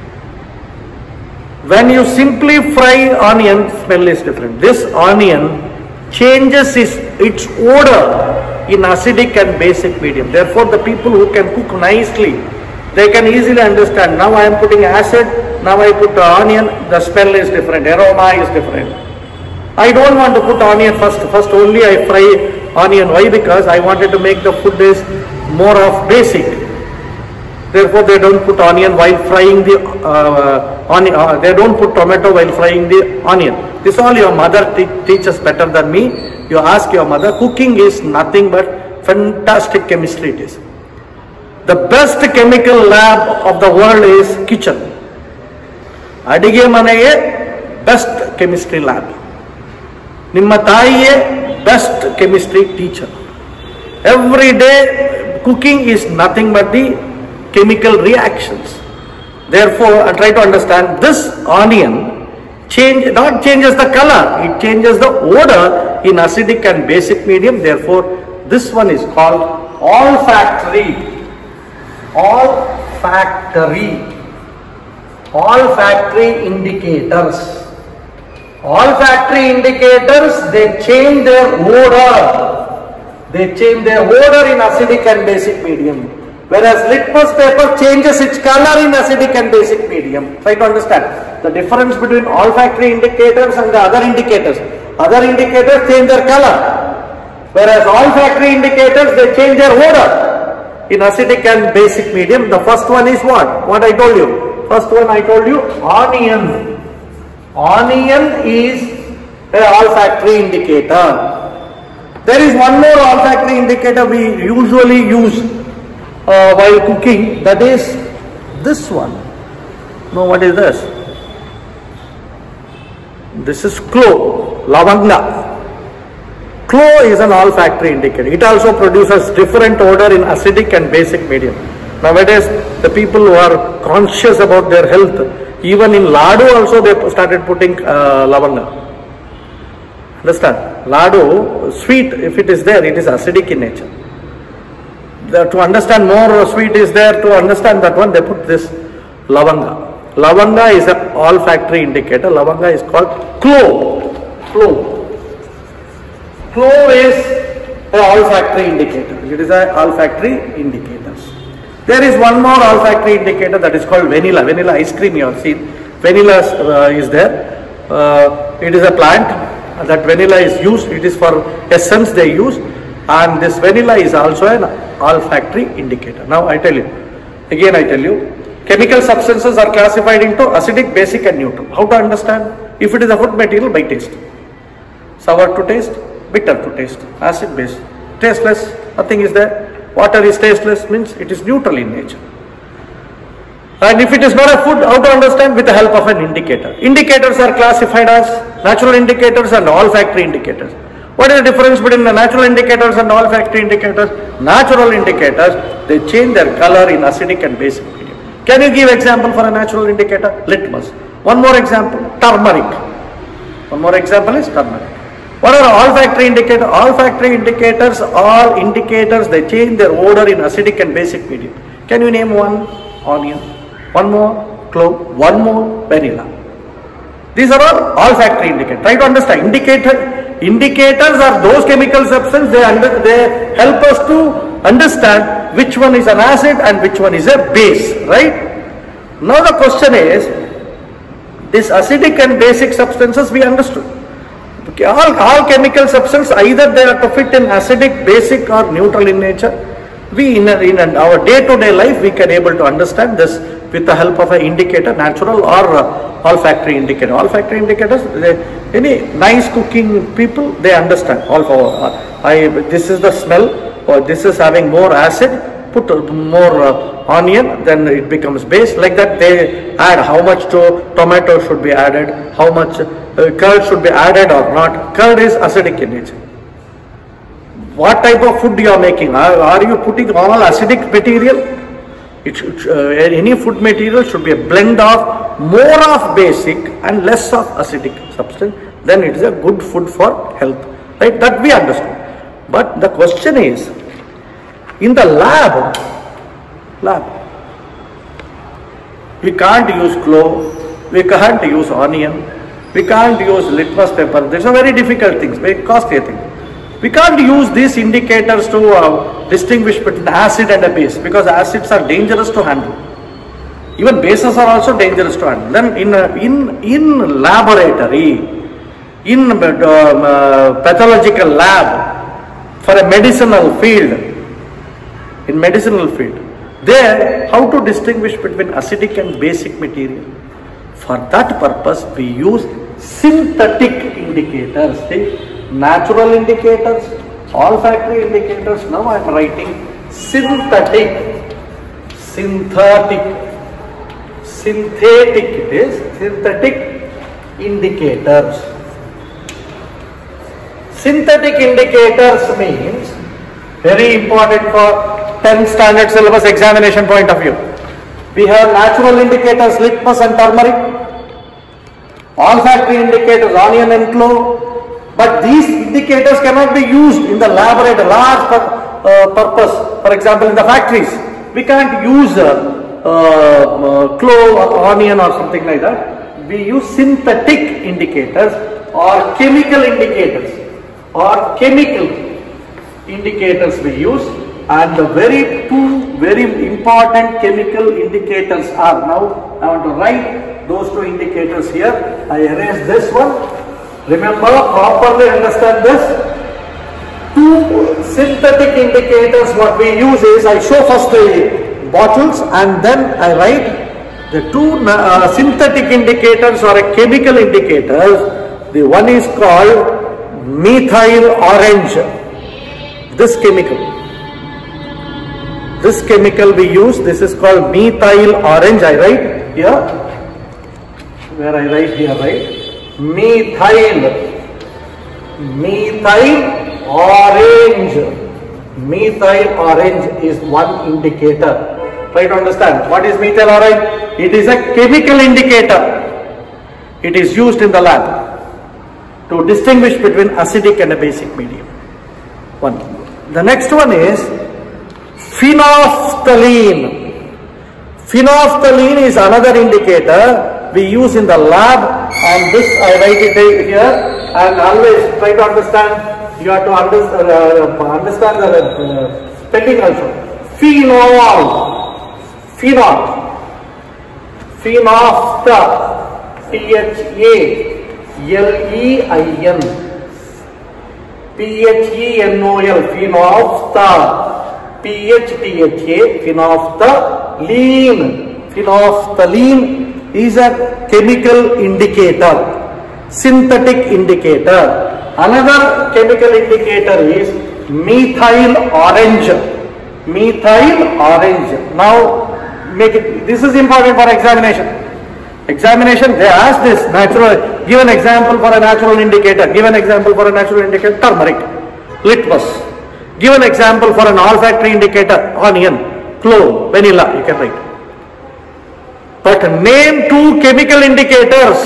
[SPEAKER 1] When you simply fry onion, smell is different. This onion changes its, its odor in acidic and basic medium. Therefore, the people who can cook nicely, they can easily understand. Now I am putting acid, now I put onion, the smell is different, aroma is different. I don't want to put onion first, first only I fry onion. Why? Because I wanted to make the food is more of basic. Therefore, they don't put onion while frying the uh, onion. Uh, they don't put tomato while frying the onion. This all your mother te teaches better than me. You ask your mother. Cooking is nothing but fantastic chemistry it is. The best chemical lab of the world is kitchen. Adige manaye best chemistry lab. Nimma taiye best chemistry teacher. Every day cooking is nothing but the chemical reactions. Therefore, I try to understand this onion change not changes the color, it changes the odor in acidic and basic medium. Therefore, this one is called olfactory. Olfactory. Olfactory indicators. Olfactory indicators, they change their odor. They change their odor in acidic and basic medium. Whereas litmus paper changes its color in acidic and basic medium. Try to understand the difference between olfactory indicators and the other indicators. Other indicators change their color, whereas olfactory indicators, they change their odor in acidic and basic medium. The first one is what? What I told you. First one I told you, onion. Onion is an olfactory indicator. There is one more olfactory indicator we usually use uh, while cooking, that is this one. No, what is this? This is clove, lavanga. Clove is an olfactory indicator. It also produces different odor in acidic and basic medium. Nowadays, the people who are conscious about their health, even in ladu also they started putting uh, lavanga. Understand? Ladu, sweet, if it is there, it is acidic in nature. The, to understand more sweet is there, to understand that one, they put this lavanga. Lavanga is an olfactory indicator. Lavanga is called clove. Clove. Clove is an olfactory indicator. It is an olfactory indicator. There is one more olfactory indicator, that is called vanilla. Vanilla ice cream you have seen. Vanilla uh, is there. Uh, it is a plant. That vanilla is used. It is for essence they use. And this vanilla is also an olfactory indicator. Now I tell you. Again I tell you. Chemical substances are classified into acidic, basic and neutral. How to understand? If it is a food material, by taste. Sour to taste, bitter to taste, acid, base. Tasteless, nothing is there. Water is tasteless, means it is neutral in nature. And if it is not a food, how to understand? With the help of an indicator. Indicators are classified as natural indicators and olfactory indicators. What is the difference between the natural indicators and olfactory indicators? Natural indicators, they change their color in acidic and basic medium. Can you give example for a natural indicator? Litmus. One more example, turmeric. One more example is turmeric. What are olfactory indicators? Olfactory indicators are indicators, they change their odor in acidic and basic medium. Can you name one? Onion. One more, clove. One more, vanilla. These are all olfactory indicators. Try to understand. Indicator, indicators are those chemical substances, they, under, they help us to understand which one is an acid and which one is a base, right? Now the question is, this acidic and basic substances we understood. Okay, all, all chemical substances, either they are to fit in acidic, basic or neutral in nature. We in, a, in our day-to-day life, we can able to understand this with the help of an indicator, natural or uh, olfactory indicator. Olfactory indicators, they, any nice cooking people, they understand. Also, uh, I, this is the smell, or this is having more acid, put more uh, onion, then it becomes base. Like that, they add how much to tomato should be added, how much uh, curd should be added or not. Curd is acidic in nature. What type of food you are making? Are, are you putting all acidic material? It should, uh, any food material should be a blend of more of basic and less of acidic substance. Then it is a good food for health. Right? That we understood. But the question is, in the lab, lab, we can't use clove, we can't use onion, we can't use litmus paper. These are very difficult things, very costly things. We can't use these indicators to uh, distinguish between acid and a base, because acids are dangerous to handle. Even bases are also dangerous to handle. Then in uh, in in laboratory, in uh, uh, pathological lab, for a medicinal field, in medicinal field, there how to distinguish between acidic and basic material. For that purpose, we use synthetic indicators. See? Natural indicators, olfactory indicators. Now I am writing synthetic, synthetic, synthetic. It is synthetic indicators. Synthetic indicators means very important for tenth standard syllabus examination point of view. We have natural indicators, litmus and turmeric. Olfactory indicators, onion and clove. But these indicators cannot be used in the laboratory, large pur uh, purpose. For example, in the factories, we can't use uh, uh, uh, clove or onion or something like that. we use synthetic indicators or chemical indicators or chemical indicators we use, and the very two very important chemical indicators are, now I want to write those two indicators here. I erase this one. Remember, properly understand this. Two synthetic indicators, what we use is, I show first the bottles and then I write the two uh, synthetic indicators or a chemical indicators. The one is called methyl orange. This chemical, this chemical we use, this is called methyl orange. I write here, where I write here, right? Methyl, methyl orange. Methyl orange is one indicator. Try to understand what is methyl orange. It is a chemical indicator. It is used in the lab to distinguish between acidic and a basic medium. One. The next one is phenolphthalein. Phenolphthalein is another indicator we use in the lab, and this I write it here, and always try to understand. You have to understand, uh, understand the uh, spelling also. Phenol, phenol, phenolphthalein, P H A L E I N, P H E N O L, phenolphthalein, P H T H A, phenolphthalein. Phenolphthalein is a chemical indicator, synthetic indicator. Another chemical indicator is methyl orange. Methyl orange. Now, make it. This is important for examination. Examination. They ask this natural. Give an example for a natural indicator. Give an example for a natural indicator. Turmeric, litmus. Give an example for an olfactory indicator. Onion, clove, vanilla. You can write. But name two chemical indicators.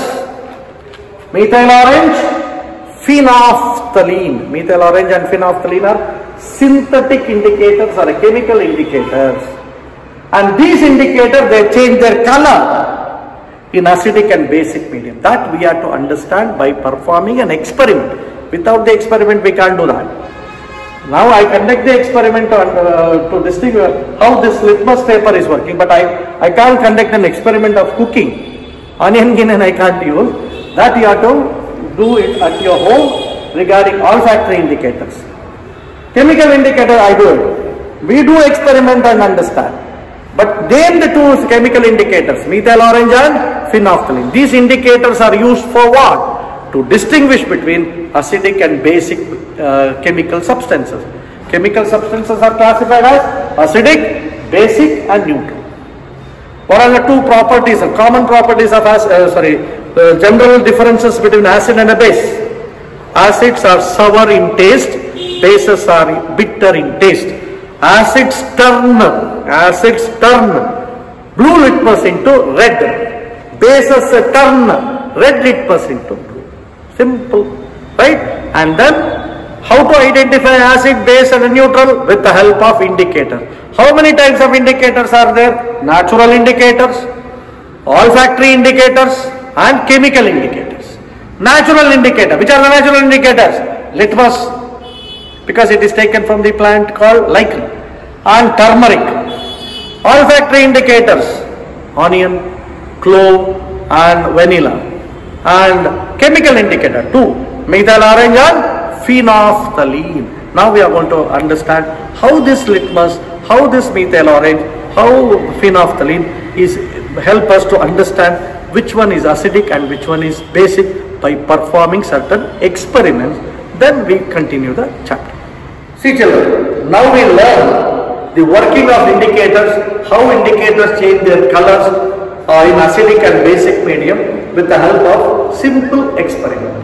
[SPEAKER 1] Methyl orange, phenolphthalein. Methyl orange and phenolphthalein are synthetic indicators or chemical indicators. And these indicators, they change their color in acidic and basic medium. That we have to understand by performing an experiment. Without the experiment, we can't do that. Now I conduct the experiment to, uh, to distinguish how this litmus paper is working, but I, I can't conduct an experiment of cooking. Onion skin and I can't use. That you have to do it at your home regarding olfactory indicators. Chemical indicator, I do it. We do experiment and understand. But name the two chemical indicators, methyl orange and phenolphthalein. These indicators are used for what? To distinguish between acidic and basic uh, chemical substances. Chemical substances are classified as acidic, basic and neutral. What are the two properties, the common properties of acid, uh, sorry, the general differences between acid and a base? Acids are sour in taste, bases are bitter in taste. Acids turn, acids turn blue litmus into red. Bases turn red litmus into blue. Simple, right? And then how to identify acid, base and a neutral? With the help of indicator. How many types of indicators are there? Natural indicators, olfactory indicators and chemical indicators. Natural indicator. Which are the natural indicators? Litmus, because it is taken from the plant called lichen, and turmeric. Olfactory indicators, onion, clove and vanilla. And chemical indicator, two, methyl orange and phenolphthalein. Now we are going to understand how this litmus, how this methyl orange, how phenolphthalein is help us to understand which one is acidic and which one is basic by performing certain experiments. Then we continue the chapter. See children, now we learn the working of indicators, how indicators change their colors uh, in acidic and basic medium with the help of simple experiment.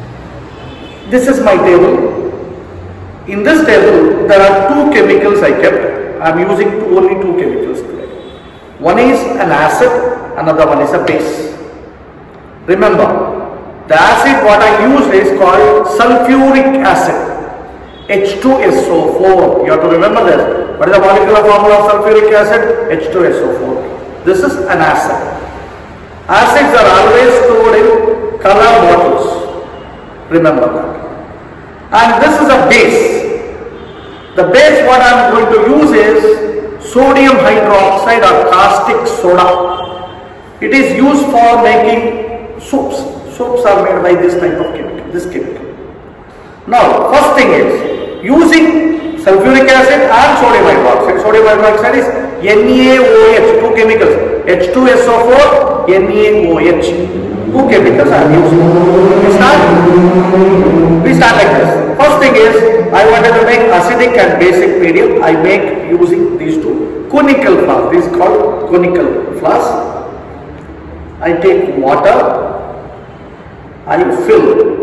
[SPEAKER 1] This is my table. In this table, there are two chemicals I kept. I am using two, only two chemicals today. One is an acid, another one is a base. Remember, the acid what I used is called sulfuric acid, H two S O four. You have to remember this. What is the molecular formula of sulfuric acid? H two S O four. This is an acid. Acids are always stored in color bottles. Remember that. And this is a base. The base what I am going to use is sodium hydroxide or caustic soda. It is used for making soaps. Soaps are made by this type of chemical, this chemical. Now, first thing is, using sulfuric acid and sodium hydroxide. Sodium hydroxide is N A O H, two chemicals. H two S O four, N A O H. Two chemicals are used. We start, we start like this. First thing is, I wanted to make acidic and basic medium. I make using these two. Conical flask. This is called conical flask. I take water. I fill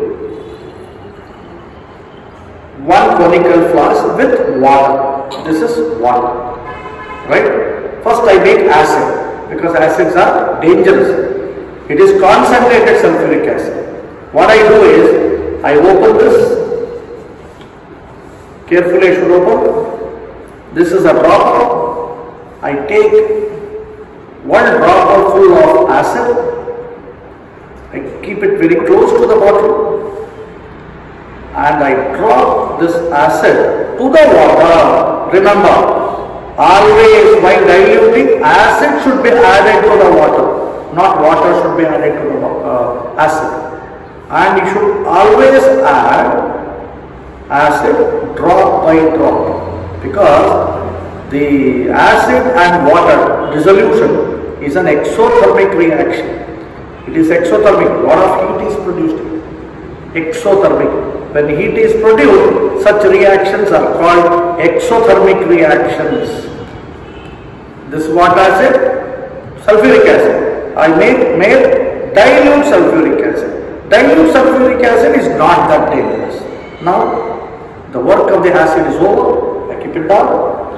[SPEAKER 1] one conical flask with water. This is water. Right? First I make acid, because acids are dangerous. It is concentrated sulfuric acid. What I do is, I open this. Carefully I should open. This is a dropper. I take one dropper full of acid. I keep it very close to the bottle. And I drop this acid to the water. Remember, always while diluting, acid should be added to the water. Not water should be added to the uh, acid. And you should always add acid drop by drop, because the acid and water dissolution is an exothermic reaction. It is exothermic. A lot of heat is produced. Exothermic. When heat is produced, such reactions are called exothermic reactions. This is what acid? Sulfuric acid. I made, made dilute sulfuric acid. Dilute sulfuric acid is not that dangerous. Now, the work of the acid is over. I keep it down.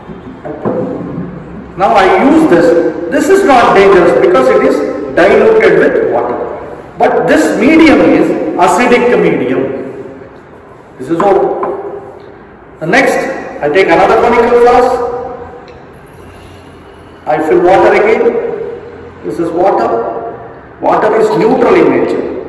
[SPEAKER 1] Now I use this. This is not dangerous because it is diluted with water. But this medium is acidic medium. This is all. The next, I take another conical flask. I fill water again. This is water. Water is neutral in nature.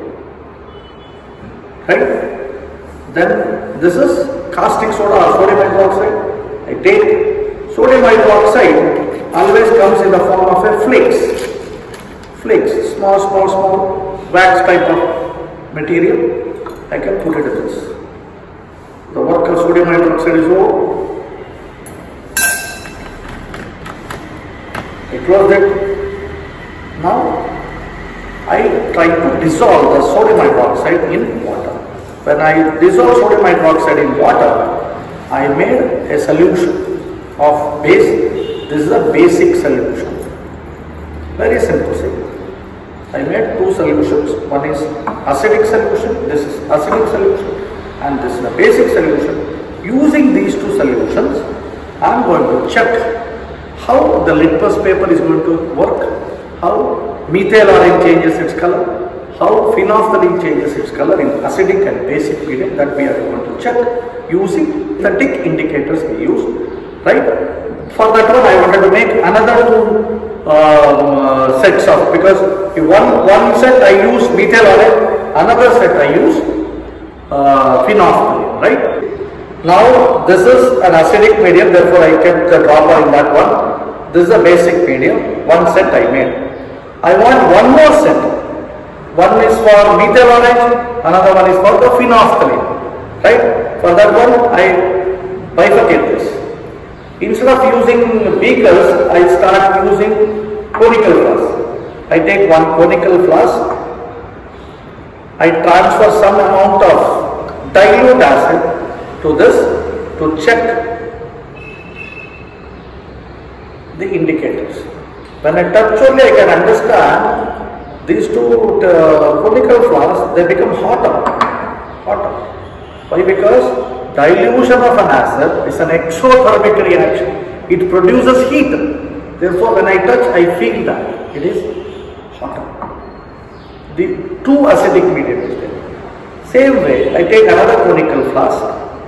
[SPEAKER 1] Right? Then this is caustic soda or sodium hydroxide. I take sodium hydroxide, always comes in the form of a flakes. Flakes, small, small, small wax type of material. I can put it in this. The work of sodium hydroxide is over. I close it. Now I try to dissolve the sodium hydroxide in water. When I dissolve sodium hydroxide in water, I made a solution of base. This is a basic solution. Very simple. I made two solutions. One is acidic solution, this is acidic solution, and this is a basic solution. Using these two solutions, I am going to check how the litmus paper is going to work, how methyl orange changes its color, how phenolphthalein changes its color in acidic and basic medium. That we are going to check using the tick indicators we use. Right? For that one, I wanted to make another two uh, sets of, because one one set I use methyl orange, another set I use uh, phenolphthalein. Right? Now this is an acidic medium, therefore I kept the dropper in that one. This is a basic medium. One set I made. I want one more set. One is for methyl orange, another one is for the phenolphthalein. Right? For that one, I bifurcate this. Instead of using beakers, I start using conical flask. I take one conical flask. I transfer some amount of dilute acid to this to check the indicators. When I touch only, I can understand these two uh, conical flasks, they become hotter. Hotter. Why? Because dilution of an acid is an exothermic reaction. It produces heat. Therefore, when I touch, I feel that it is hotter. The two acidic medium is there. Same way, I take another conical flask.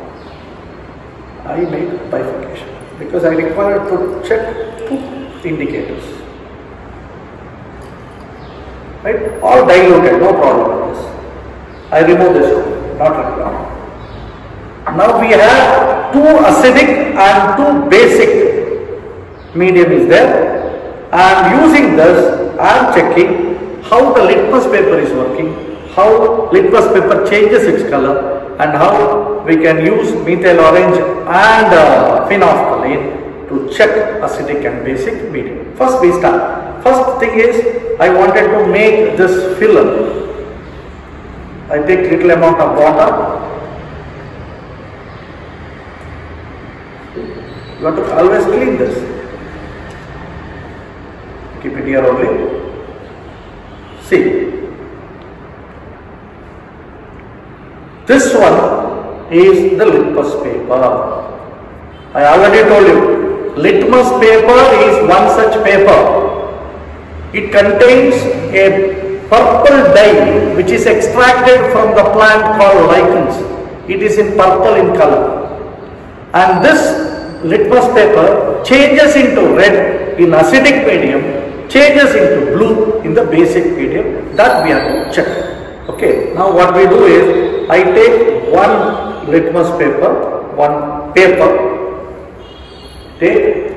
[SPEAKER 1] I make bifurcation because I require to check two indicators. right? All diluted, no problem with this. I remove this one, not required. Now we have two acidic and two basic medium is there. I am using this, I am checking how the litmus paper is working, how litmus paper changes its color, and how we can use methyl orange and uh, phenolphthalein to check acidic and basic medium. First we start. First thing is, I wanted to make this filler. I take little amount of water. You have to always clean this. Keep it here only. See. This one is the litmus paper. I already told you, litmus paper is one such paper. It contains a purple dye which is extracted from the plant called lichens. It is in purple in color. And this litmus paper changes into red in acidic medium, changes into blue in the basic medium. That we have to check. Okay, now what we do is, I take one litmus paper, one paper, take,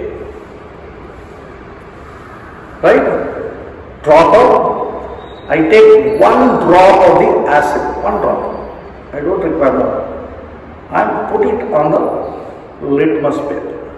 [SPEAKER 1] right, drop out, I take one drop of the acid, one drop, I don't require more, and put it on the litmus paper.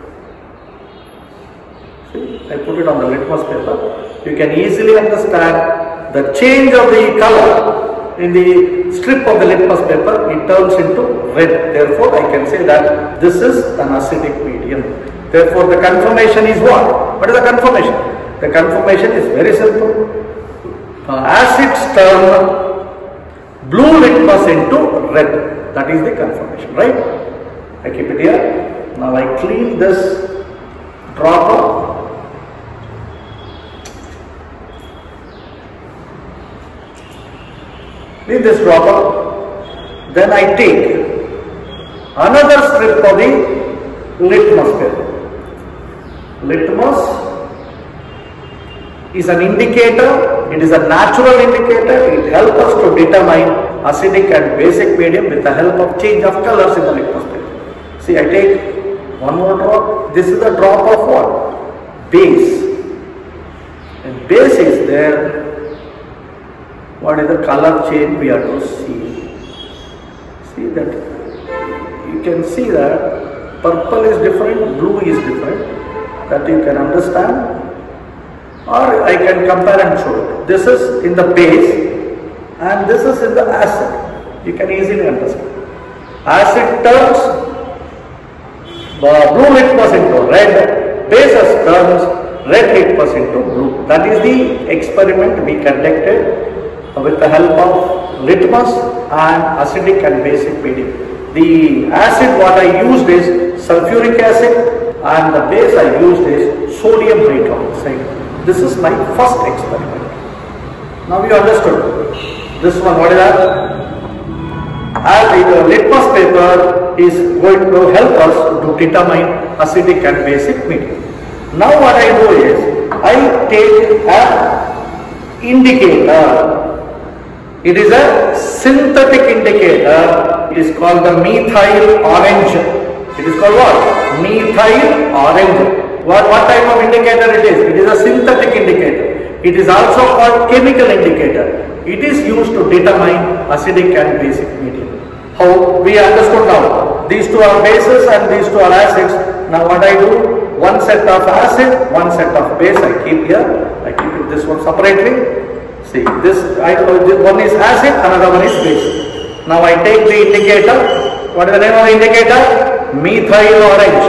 [SPEAKER 1] See, I put it on the litmus paper. You can easily understand the change of the color. In the strip of the litmus paper, it turns into red. Therefore, I can say that this is an acidic medium. Therefore, the conformation is what? What is the conformation? The conformation is very simple. Uh, acids turn blue litmus into red. That is the conformation, right? I keep it here. Now I clean this dropper. Clean this dropper. Then I take another strip of the litmus paper. Litmus is an indicator. It is a natural indicator. It helps us to determine acidic and basic medium with the help of change of colors in the litmus paper. See, I take one more drop. This is a drop of what? Base. And base is there. What is the color change we have to see? See that? You can see that purple is different, blue is different. That you can understand. Or I can compare and show. This is in the base and this is in the acid. You can easily understand. Acid turns the blue litmus into red, bases turns red litmus into blue. That is the experiment we conducted with the help of litmus and acidic and basic medium. The acid what I used is sulfuric acid and the base I used is sodium hydroxide. This is my first experiment. Now you understood. This one, what is that? As the litmus paper is going to help us to determine acidic and basic medium. Now what I do is, I take an indicator. It is a synthetic indicator. It is called the methyl orange. It is called what? Methyl orange. What, what type of indicator it is? It is a synthetic indicator. It is also called chemical indicator. It is used to determine acidic and basic medium. How we understood now? These two are bases and these two are acids. Now what I do? One set of acid, one set of base I keep here. I keep it this one separately. See, this, I, one is acid, another one is base. Now I take the indicator. What is the name of the indicator? Methyl orange.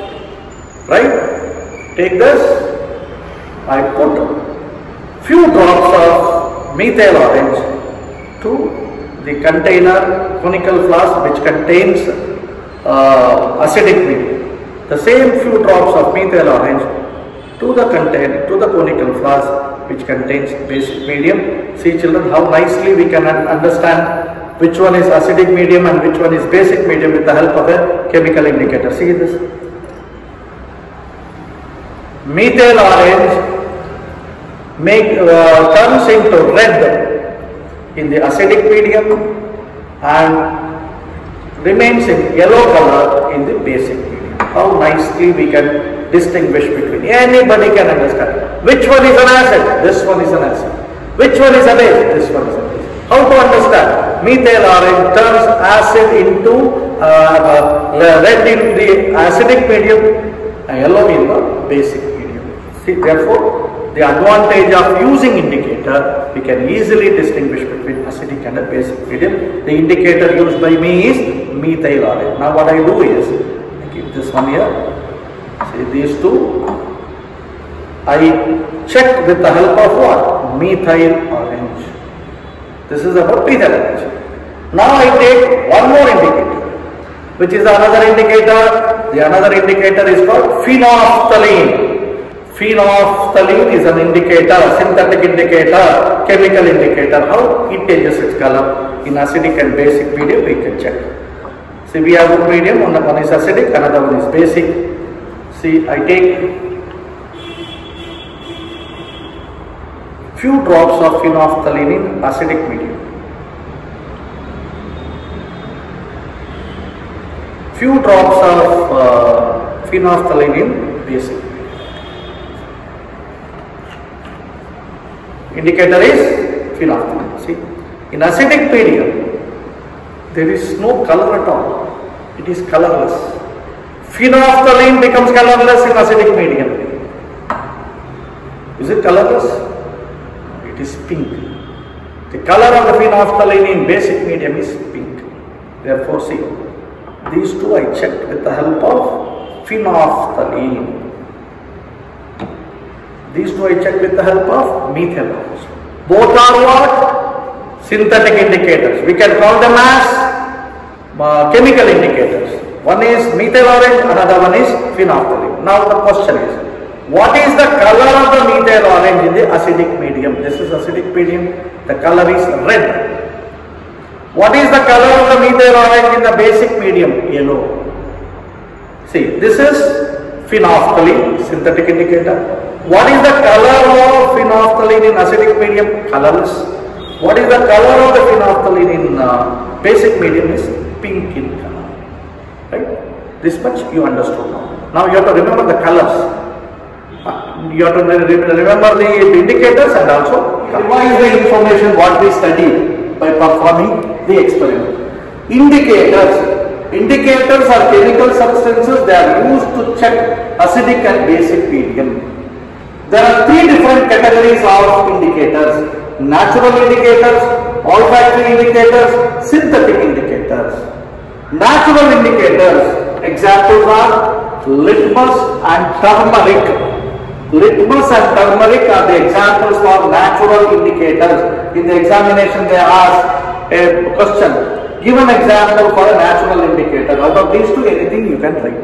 [SPEAKER 1] Right? Take this. I put few drops of methyl orange to the container, conical flask which contains uh, acidic medium. The same few drops of methyl orange to the container, to the conical flask which contains basic medium. See children, how nicely we can understand which one is acidic medium and which one is basic medium with the help of a chemical indicator. See this. Methyl orange make uh, turns into red in the acidic medium and remains in yellow color in the basic medium. How nicely we can distinguish between. Anybody can understand. Which one is an acid? This one is an acid. Which one is a base? This one is a base. How to understand? Methyl orange turns acid into uh, uh, red in the acidic medium and yellow in the basic medium. See, therefore, the advantage of using indicator, we can easily distinguish between acidic and a basic medium. The indicator used by me is methyl orange. Now what I do is, I keep this one here, see these two, I check with the help of what? Methyl orange. This is about methyl orange. Now I take one more indicator, which is another indicator. The another indicator is called phenolphthalein. Phenolphthalein is an indicator, synthetic indicator, chemical indicator. How it changes its color in acidic and basic medium, we can check. See, we have two medium, one, one is acidic, another one is basic. See, I take few drops of phenolphthalein in acidic medium, few drops of uh, phenolphthalein in basic. Indicator is phenolphthalein. See, in acidic medium, there is no color at all. It is colorless. Phenolphthalein becomes colorless in acidic medium. Is it colorless? It is pink. The color of the phenolphthalein in basic medium is pink. Therefore, see, these two I checked with the help of phenolphthalein. These two I check with the help of methyl orange. Both are what? Synthetic indicators. We can call them as uh, chemical indicators. One is methyl orange, another one is phenolphthalein. Now the question is, what is the color of the methyl orange in the acidic medium? This is acidic medium. The color is red. What is the color of the methyl orange in the basic medium? Yellow. See, this is phenolphthalein, synthetic indicator. What is the color of phenolphthalein in acidic medium? Colorless. What is the color of the phenolphthalein in uh, basic medium? Is pink in color. Right? This much you understood now. Now you have to remember the colors. Uh, you have to re remember the indicators and also revise the information what we studied by performing the experiment. Indicators. Indicators are chemical substances. They are used to check acidic and basic medium. There are three different categories of indicators: natural indicators, olfactory indicators, synthetic indicators. Natural indicators, examples are litmus and turmeric. Litmus and turmeric are the examples for natural indicators. In the examination they ask a question, give an example for a natural indicator. Out of these two, anything you can write.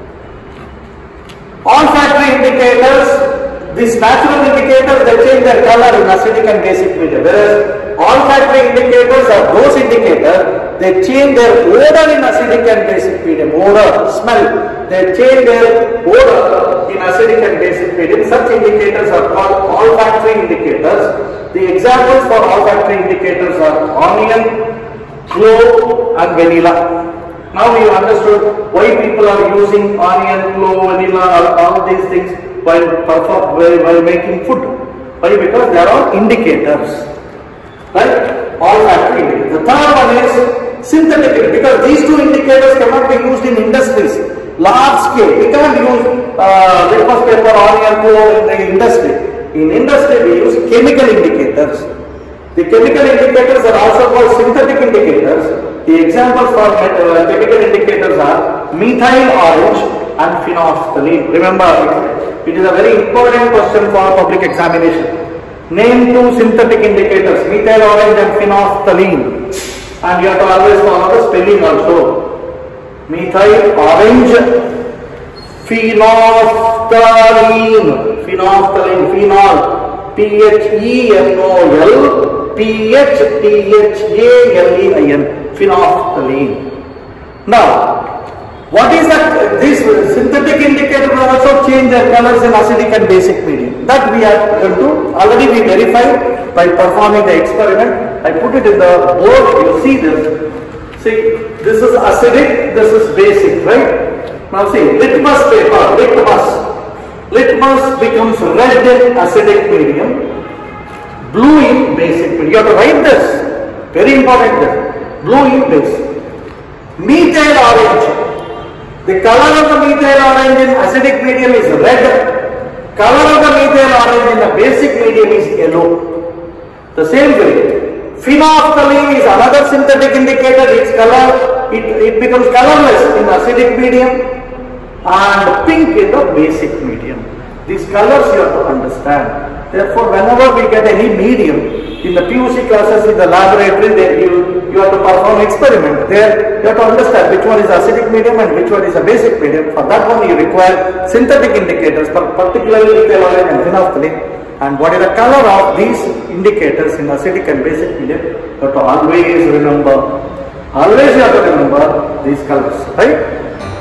[SPEAKER 1] Olfactory indicators, these natural indicators, they change their color in acidic and basic medium, whereas olfactory indicators are those indicators, they change their odor in acidic and basic medium, odor, smell, they change their odor in acidic and basic medium. Such indicators are called olfactory indicators. The examples for olfactory indicators are onion, clove and vanilla. Now you understood why people are using onion, clove, vanilla, all these things while, perform, while, while making food. Why? Because they are all indicators. Right? Olfactory indicators. The third one is synthetic, because these two indicators cannot be used in industries. Large scale. We can't use uh, litmus paper, onion, clove in the industry. In industry we use chemical indicators. The chemical indicators are also called synthetic indicators. The examples for uh, chemical indicators are methyl orange and phenolphthalein. Remember, it is a very important question for public examination. Name two synthetic indicators, methyl orange and phenolphthalein. And you have to always follow the spelling also. Methyl orange, phenolphthalein, phenolphthalein, phenol, P H E N O L, P H T H A L E I N, phenolphthalein. Now, what is that? These synthetic indicators also change their colors in acidic and basic medium. That we are going to already be verified by performing the experiment. I put it in the board, you see this. See, this is acidic, this is basic, right? Now see, litmus paper, litmus. Litmus becomes red in acidic medium, blue in basic medium. You have to write this. Very important this. Blue in basic. Methyl orange. The color of the methyl orange in acidic medium is red. Color of the methyl orange in the basic medium is yellow. The same way. Phenolphthalein is another synthetic indicator. Its color, it, it becomes colorless in acidic medium and pink in the basic medium. These colors you have to understand. Therefore, whenever we get any medium in the P U C classes in the laboratory, they, you, you have to perform experiment. There you have to understand which one is acidic medium and which one is a basic medium. For that one you require synthetic indicators, particularly methyl orange and phenolphthalein. And what is the color of these indicators in acidic and basic medium? You have to always remember. Always you have to remember these colors, right?